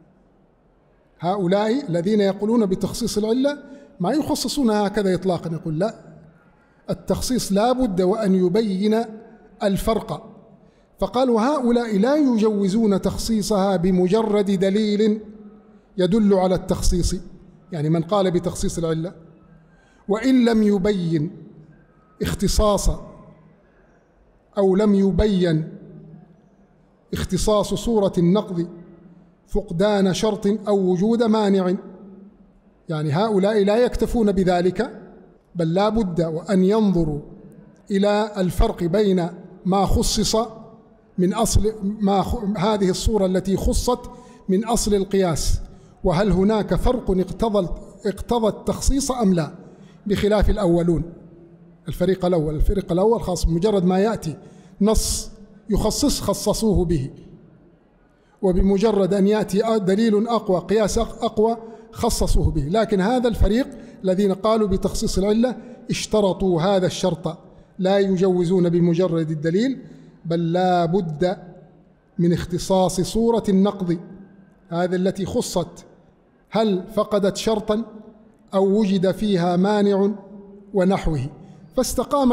هؤلاء الذين يقولون بتخصيص العلة ما يخصصونها هكذا إطلاقا، يقول لا، التخصيص لا بد وأن يبين الفرق. فقالوا هؤلاء لا يجوزون تخصيصها بمجرد دليل يدل على التخصيص، يعني من قال بتخصيص العلة وإن لم يبين اختصاص أو لم يبين اختصاص صورة النقض فقدان شرط أو وجود مانع. يعني هؤلاء لا يكتفون بذلك، بل لا بد وأن ينظروا إلى الفرق بين ما خصص من أصل هذه الصورة التي خصت من أصل القياس، وهل هناك فرق اقتضى التخصيص أم لا، بخلاف الأولون. الفريق الأول خاص مجرد ما يأتي نص يخصص خصصوه به، وبمجرد أن يأتي دليل أقوى قياس أقوى خصصوه به. لكن هذا الفريق الذين قالوا بتخصيص العلة اشترطوا هذا الشرط، لا يجوزون بمجرد الدليل، بل لا بد من اختصاص صورة النقض هذا التي خصت، هل فقدت شرطا أو وجد فيها مانع ونحوه. فاستقام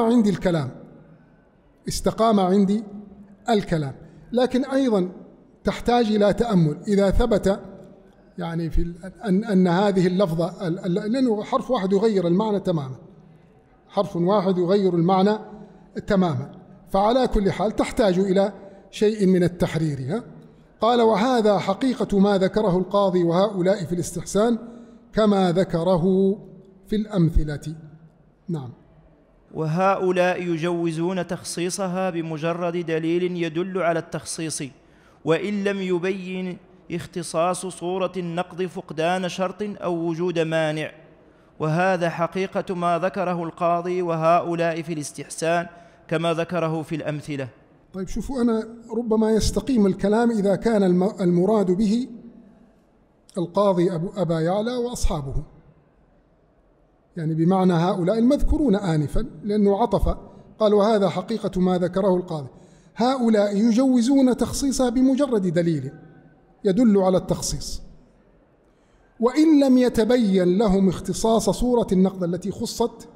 عندي الكلام، لكن أيضا تحتاج إلى تأمل. إذا ثبت يعني في أن هذه اللفظة، لأنه حرف واحد يغير المعنى تماما، حرف واحد يغير المعنى تماما، فعلى كل حال تحتاج إلى شيء من التحرير. قال: وهذا حقيقة ما ذكره القاضي وهؤلاء في الاستحسان كما ذكره في الأمثلة. نعم.
وهؤلاء يجوزون تخصيصها بمجرد دليل يدل على التخصيص وإن لم يبين اختصاص صورة النقض فقدان شرط أو وجود مانع، وهذا حقيقة ما ذكره القاضي وهؤلاء في الاستحسان كما ذكره في الأمثلة.
طيب شوفوا، أنا ربما يستقيم الكلام إذا كان المراد به القاضي أبا يعلى وأصحابه، يعني بمعنى هؤلاء المذكورون آنفا، لأنه عطف قال: وهذا حقيقة ما ذكره القاضي. هؤلاء يجوزون تخصيصها بمجرد دليل يدل على التخصيص، وإن لم يتبين لهم اختصاص صورة النقض التي خصت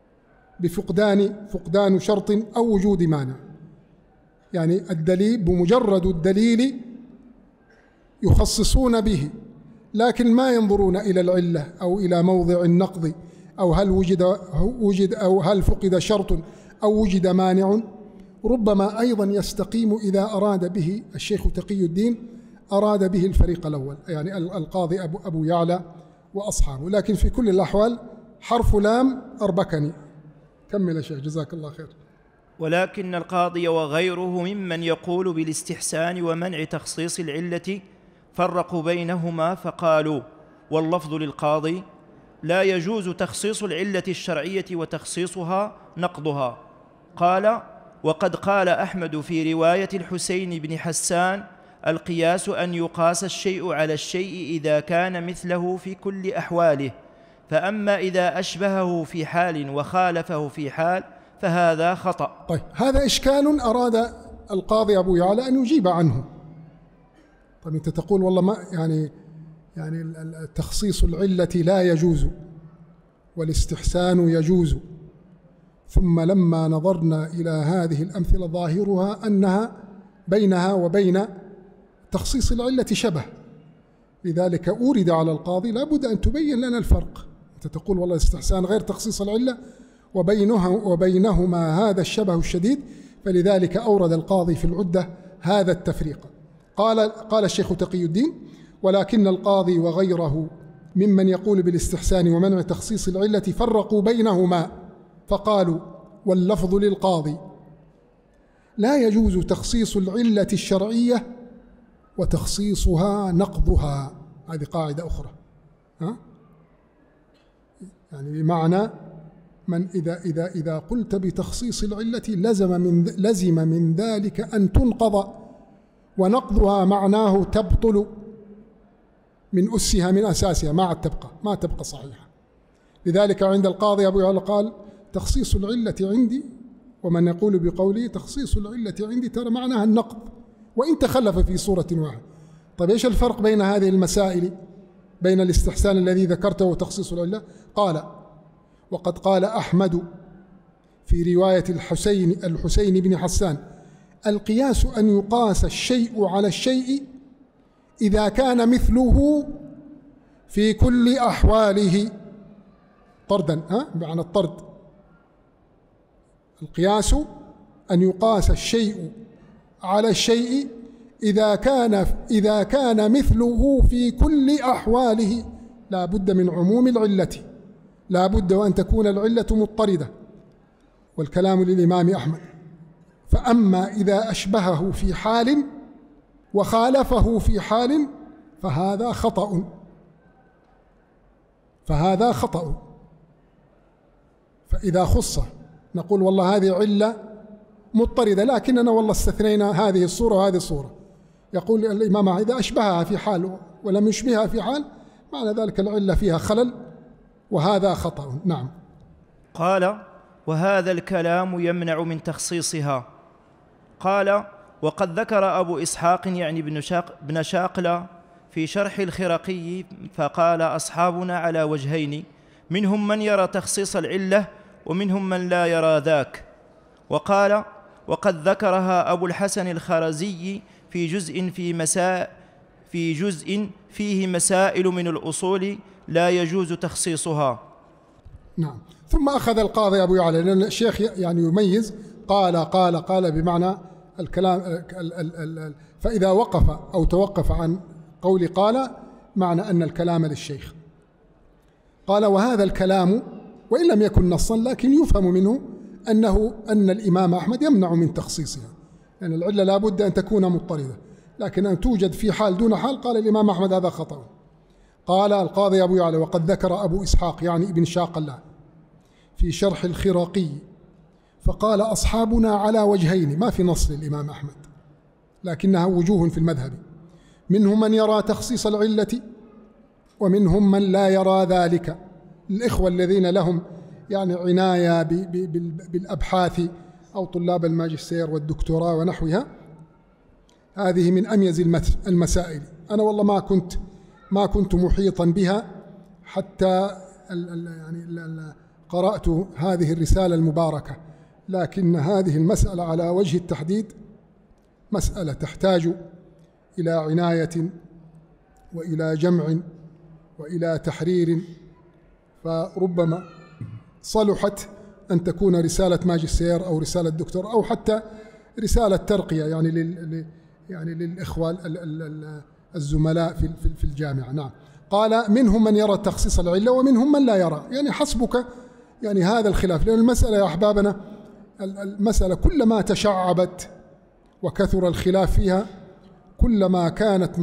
بفقدان شرط أو وجود مانع. يعني الدليل بمجرد الدليل يخصصون به، لكن ما ينظرون إلى العلة أو إلى موضع النقض أو هل وجد أو هل فقد شرط أو وجد مانع. ربما أيضا يستقيم إذا أراد به الشيخ تقي الدين، أراد به الفريق الأول، يعني القاضي أبو يعلى وأصحابه. لكن في كل الأحوال حرف لام أربكني. كمل يا شيخ جزاك الله خير.
ولكن القاضي وغيره ممن يقول بالاستحسان ومنع تخصيص العلة فرقوا بينهما فقالوا: واللفظ للقاضي لا يجوز تخصيص العلة الشرعية وتخصيصها نقضها. قال: وقد قال أحمد في رواية الحسين بن حسان: القياس أن يقاس الشيء على الشيء إذا كان مثله في كل أحواله، فأما إذا أشبهه في حال وخالفه في حال فهذا خطأ.
طيب، هذا إشكال أراد القاضي أبو يعلى أن يجيب عنه. طيب أنت تقول والله ما يعني تخصيص العلة لا يجوز والاستحسان يجوز، ثم لما نظرنا إلى هذه الأمثلة ظاهرها أنها بينها وبين تخصيص العلة شبه، لذلك أورد على القاضي لابد أن تبين لنا الفرق. أنت تقول والله الاستحسان غير تخصيص العلة وبينهما هذا الشبه الشديد، فلذلك أورد القاضي في العدة هذا التفريق. قال الشيخ تقي الدين: ولكن القاضي وغيره ممن يقول بالاستحسان ومنع تخصيص العلة فرقوا بينهما فقالوا: واللفظ للقاضي لا يجوز تخصيص العلة الشرعية وتخصيصها نقضها. هذه قاعدة أخرى، يعني بمعنى من إذا قلت بتخصيص العلة لزم من ذلك أن تنقض، ونقضها معناه تبطل من أسها من أساسها، ما تبقى صحيحة. لذلك عند القاضي أبو يعلى قال: تخصيص العلة عندي، ومن يقول بقوله تخصيص العلة عندي ترى معناها النقض وإن تخلف في صورة واحدة. طيب إيش الفرق بين هذه المسائل، بين الاستحسان الذي ذكرته وتخصيص العلة؟ قال: وقد قال أحمد في رواية الحسين بن حسان: القياس أن يقاس الشيء على الشيء إذا كان مثله في كل أحواله. طردا، بمعنى الطرد. القياس أن يقاس الشيء على الشيء إذا كان مثله في كل أحواله. لا بد من عموم العلة، لا بد وأن تكون العلة مضطردة، والكلام للإمام أحمد. فأما إذا أشبهه في حال وخالفه في حال فهذا خطأ. فإذا خص نقول والله هذه علة مضطردة، لكننا والله استثنينا هذه الصورة وهذه الصورة. يقول الإمام إذا أشبهها في حال ولم يشبهها في حال معنى ذلك العلة فيها خلل، وهذا خطأ. نعم.
قال: وهذا الكلام يمنع من تخصيصها. قال: وقد ذكر أبو إسحاق يعني بن شاقلة في شرح الخرقي فقال: أصحابنا على وجهين، منهم من يرى تخصيص العلة ومنهم من لا يرى ذاك. وقال: وقد ذكرها أبو الحسن الخرزي في جزء فيه مسائل من الأصول لا يجوز تخصيصها.
نعم. ثم أخذ القاضي أبو يعلى، لأن الشيخ يعني يميز قال بمعنى الكلام، فإذا وقف أو توقف عن قول قال معنى أن الكلام للشيخ. قال: وهذا الكلام وإن لم يكن نصا لكن يفهم منه أن الإمام أحمد يمنع من تخصيصها، لأن يعني العلة لا بد أن تكون مضطردة، لكن أن توجد في حال دون حال قال الإمام أحمد هذا خطأ. قال القاضي أبو يعلى: وقد ذكر أبو إسحاق يعني ابن شاقلة في شرح الخرقي فقال: أصحابنا على وجهين، ما في نص للإمام أحمد لكنها وجوه في المذهب، منهم من يرى تخصيص العلة ومنهم من لا يرى ذلك. الإخوة الذين لهم يعني عناية بالأبحاث أو طلاب الماجستير والدكتوراه ونحوها، هذه من أميز المسائل. أنا والله ما كنت ما كنت محيطا بها حتى قرأت هذه الرسالة المباركة، لكن هذه المسألة على وجه التحديد مسألة تحتاج إلى عناية وإلى جمع وإلى تحرير، فربما صلحت أن تكون رسالة ماجستير أو رسالة دكتور أو حتى رسالة ترقية يعني للإخوة الزملاء في الجامعة. نعم. قال منهم من يرى تخصيص العلة ومنهم من لا يرى، يعني حسبك يعني هذا الخلاف، لأن المسألة يا أحبابنا المسألة كلما تشعبت وكثر الخلاف فيها كلما كانت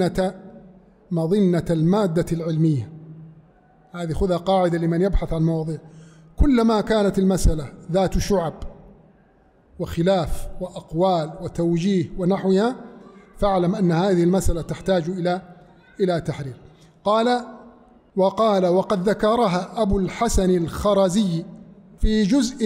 مظنة المادة العلمية. هذه خذها قاعدة لمن يبحث عن مواضيع، كلما كانت المسألة ذات شعب وخلاف وأقوال وتوجيه ونحوها فاعلم أن هذه المسألة تحتاج إلى تحرير. قال وقد ذكرها أبو الحسن الخرزي في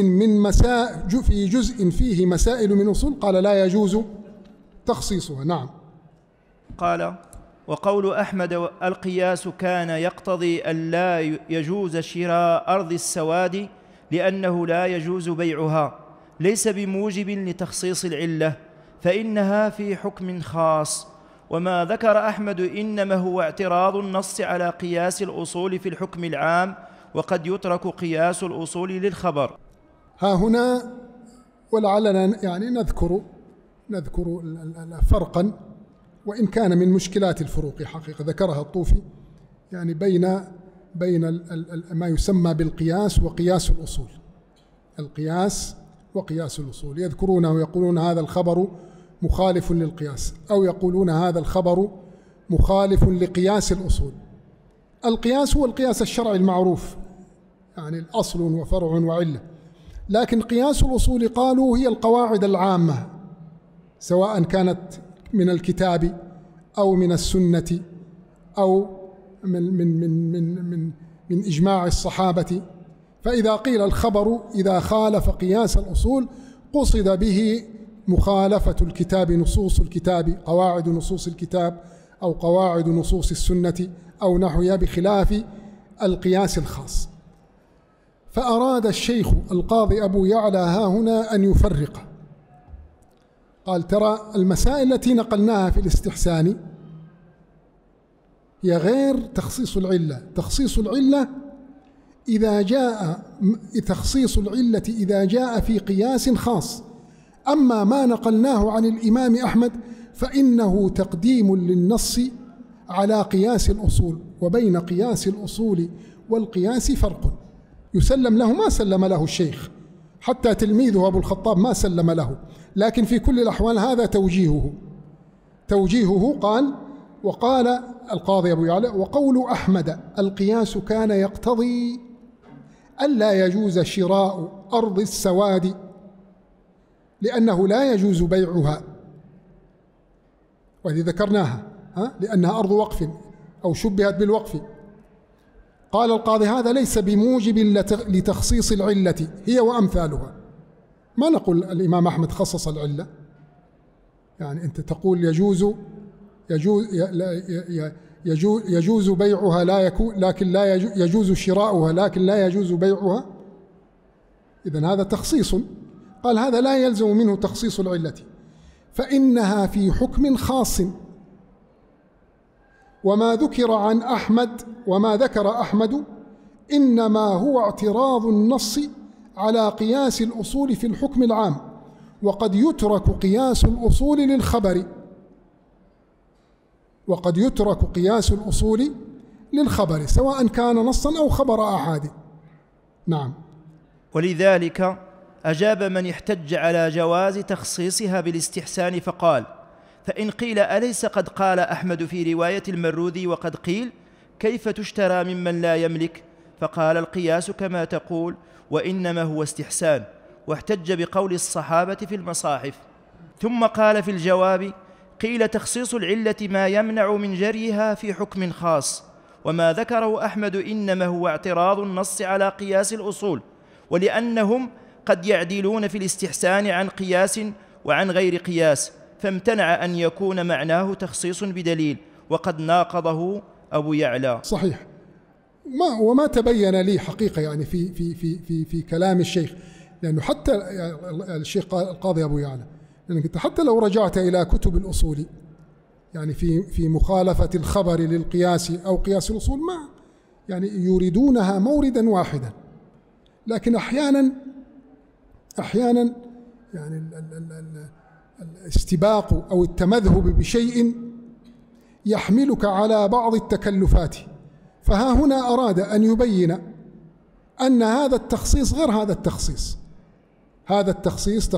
جزء فيه مسائل من أصول، قال لا يجوز تخصيصها. نعم.
قال وقول أحمد القياس كان يقتضي أن لا يجوز شراء أرض السواد لأنه لا يجوز بيعها ليس بموجب لتخصيص العلة، فإنها في حكم خاص. وما ذكر أحمد إنما هو اعتراض النص على قياس الأصول في الحكم العام، وقد يترك قياس الأصول للخبر.
ها هنا ولعلنا يعني نذكر فرقا، وإن كان من مشكلات الفروق حقيقة ذكرها الطوفي، يعني بين ما يسمى بالقياس وقياس الأصول. القياس وقياس الأصول يذكرونه ويقولون هذا الخبر مخالف للقياس، أو يقولون هذا الخبر مخالف لقياس الأصول. القياس هو القياس الشرعي المعروف، يعني الأصل وفرع وعلة، لكن قياس الأصول قالوا هي القواعد العامة سواء كانت من الكتاب أو من السنة أو من إجماع الصحابة. فإذا قيل الخبر إذا خالف قياس الأصول قصد به مخالفة الكتاب، نصوص الكتاب، قواعد نصوص الكتاب أو قواعد نصوص السنة أو نحوها، بخلاف القياس الخاص. فأراد الشيخ القاضي أبو يعلى ها هنا أن يفرق، قال ترى المسائل التي نقلناها في الاستحسان هي غير تخصيص العلة. تخصيص العلة إذا جاء في قياس خاص. أما ما نقلناه عن الإمام أحمد فإنه تقديم للنص على قياس الأصول، وبين قياس الأصول والقياس فرق يسلم له ما سلم له الشيخ، حتى تلميذه أبو الخطاب ما سلم له، لكن في كل الأحوال هذا توجيهه. قال وقال القاضي أبو يعلى وقول أحمد القياس كان يقتضي ألا يجوز شراء أرض السواد لأنه لا يجوز بيعها، وهذه ذكرناها لأنها أرض وقف أو شبهت بالوقف. قال القاضي هذا ليس بموجب لتخصيص العلة هي وأمثالها. ما نقول الإمام أحمد خصص العلة، يعني أنت تقول يجوز بيعها لكن لا يجوز شراؤها لكن لا يجوز بيعها، إذن هذا تخصيص. قال هذا لا يلزم منه تخصيص العلة، فإنها في حكم خاص. وما ذكر أحمد إنما هو اعتراض النص على قياس الأصول في الحكم العام، وقد يترك قياس الأصول للخبر سواء كان نصا أو خبر آحاد. نعم.
ولذلك أجاب من احتج على جواز تخصيصها بالاستحسان فقال: فإن قيل أليس قد قال أحمد في رواية المروذي وقد قيل كيف تشترى ممن لا يملك؟ فقال: القياس كما تقول وإنما هو استحسان، واحتج بقول الصحابة في المصاحف. ثم قال في الجواب: قيل تخصيص العلة ما يمنع من جريها في حكم خاص، وما ذكره أحمد إنما هو اعتراض النص على قياس الأصول، ولأنهم قد يعدلون في الاستحسان عن قياس وعن غير قياس، فامتنع أن يكون معناه تخصيص بدليل، وقد ناقضه أبو يعلى.
صحيح. وما تبين لي حقيقة يعني في كلام الشيخ، لأنه حتى الشيخ القاضي أبو يعلى، لأنك حتى لو رجعت إلى كتب الأصول يعني في مخالفة الخبر للقياس أو قياس الأصول، ما يعني يريدونها موردا واحدا، لكن أحيانا يعني الاستباق أو التمذهب بشيء يحملك على بعض التكلفات. فها هنا أراد أن يبين أن هذا التخصيص غير هذا التخصيص. هذا التخصيص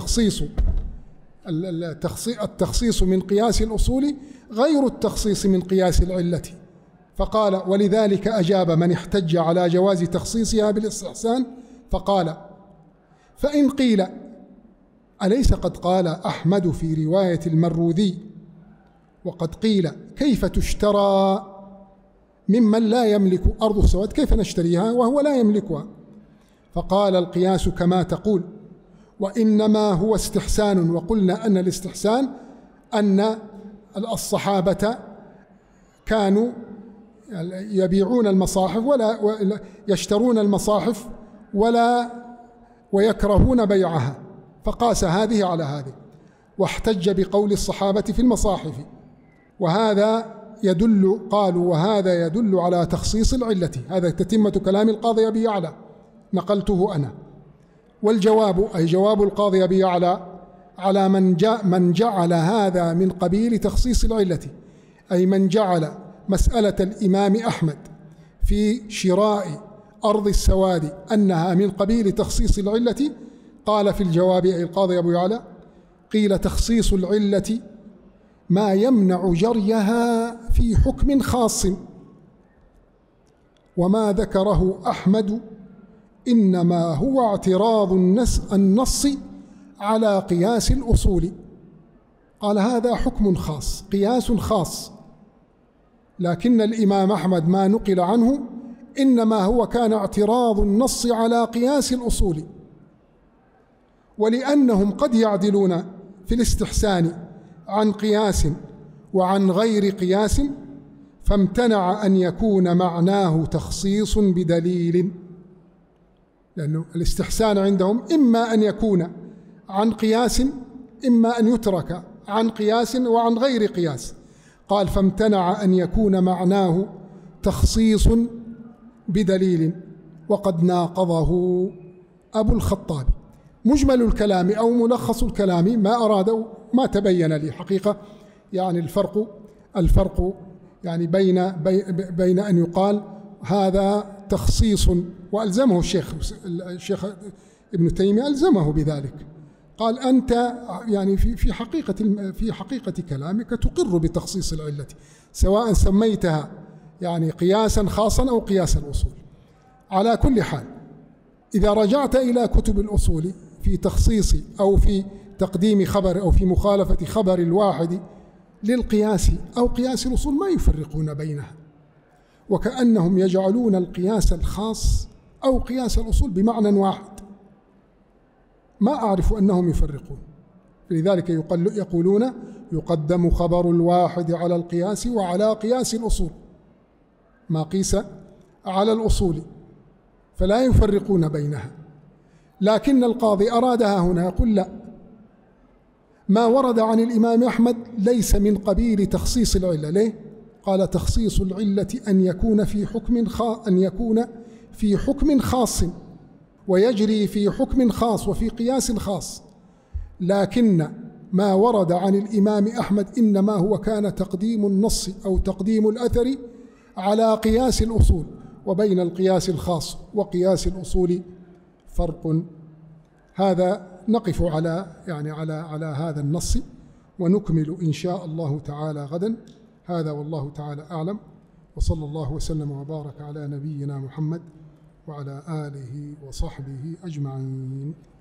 التخصيص من قياس الأصول غير التخصيص من قياس العلة. فقال: ولذلك أجاب من احتج على جواز تخصيصها بالاستحسان فقال: فإن قيل أليس قد قال أحمد في رواية المروذي وقد قيل كيف تشترى ممن لا يملك أرض السواد، كيف نشتريها وهو لا يملكها؟ فقال: القياس كما تقول، وإنما هو استحسان. وقلنا أن الاستحسان أن الصحابة كانوا يبيعون المصاحف ولا يشترون المصاحف ويكرهون بيعها، فقاس هذه على هذه واحتج بقول الصحابة في المصاحف، وهذا يدل على تخصيص العلة. هذا تتمة كلام القاضي أبي يعلى نقلته أنا. والجواب أي جواب القاضي أبي يعلى على من جعل هذا من قبيل تخصيص العلة، أي من جعل مسألة الإمام أحمد في شراء أرض السواد أنها من قبيل تخصيص العلة. قال في الجواب أي القاضي أبو يعلى: قيل تخصيص العلة ما يمنع جريها في حكم خاص، وما ذكره أحمد إنما هو اعتراض النص على قياس الأصول. قال: هذا حكم خاص، قياس خاص، لكن الإمام أحمد ما نقل عنه إنما هو كان اعتراض النص على قياس الأصول، ولأنهم قد يعدلون في الاستحسان عن قياس وعن غير قياس، فامتنع أن يكون معناه تخصيص بدليل، لأنه الاستحسان عندهم إما أن يكون عن قياس إما أن يترك عن قياس وعن غير قياس. قال: فامتنع أن يكون معناه تخصيص بدليل، وقد ناقضه أبو الخطاب. مجمل الكلام أو ملخص الكلام ما أراد ما تبين لي حقيقة، يعني الفرق يعني بين أن يقال هذا تخصيص، وألزمه الشيخ ابن تيمية ألزمه بذلك، قال: أنت يعني في حقيقة كلامك تقر بتخصيص العلة، سواء سميتها يعني قياسا خاصا أو قياس الأصول. على كل حال، إذا رجعت إلى كتب الأصول في تخصيص أو في تقديم خبر أو في مخالفة خبر الواحد للقياس أو قياس الأصول ما يفرقون بينها، وكأنهم يجعلون القياس الخاص أو قياس الأصول بمعنى واحد، ما أعرف أنهم يفرقون. لذلك يقولون يقدم خبر الواحد على القياس وعلى قياس الأصول، ما قيس على الأصول، فلا يفرقون بينها. لكن القاضي أرادها هنا، يقول: لا، ما ورد عن الإمام أحمد ليس من قبيل تخصيص العلة. ليه؟ قال: تخصيص العلة أن يكون في حكم خاص ويجري في حكم خاص وفي قياس خاص، لكن ما ورد عن الإمام أحمد إنما هو كان تقديم النص أو تقديم الأثر على قياس الأصول، وبين القياس الخاص وقياس الأصول فرق. هذا نقف على هذا النص، ونكمل إن شاء الله تعالى غدا. هذا والله تعالى أعلم، وصلى الله وسلم وبارك على نبينا محمد وعلى آله وصحبه أجمعين.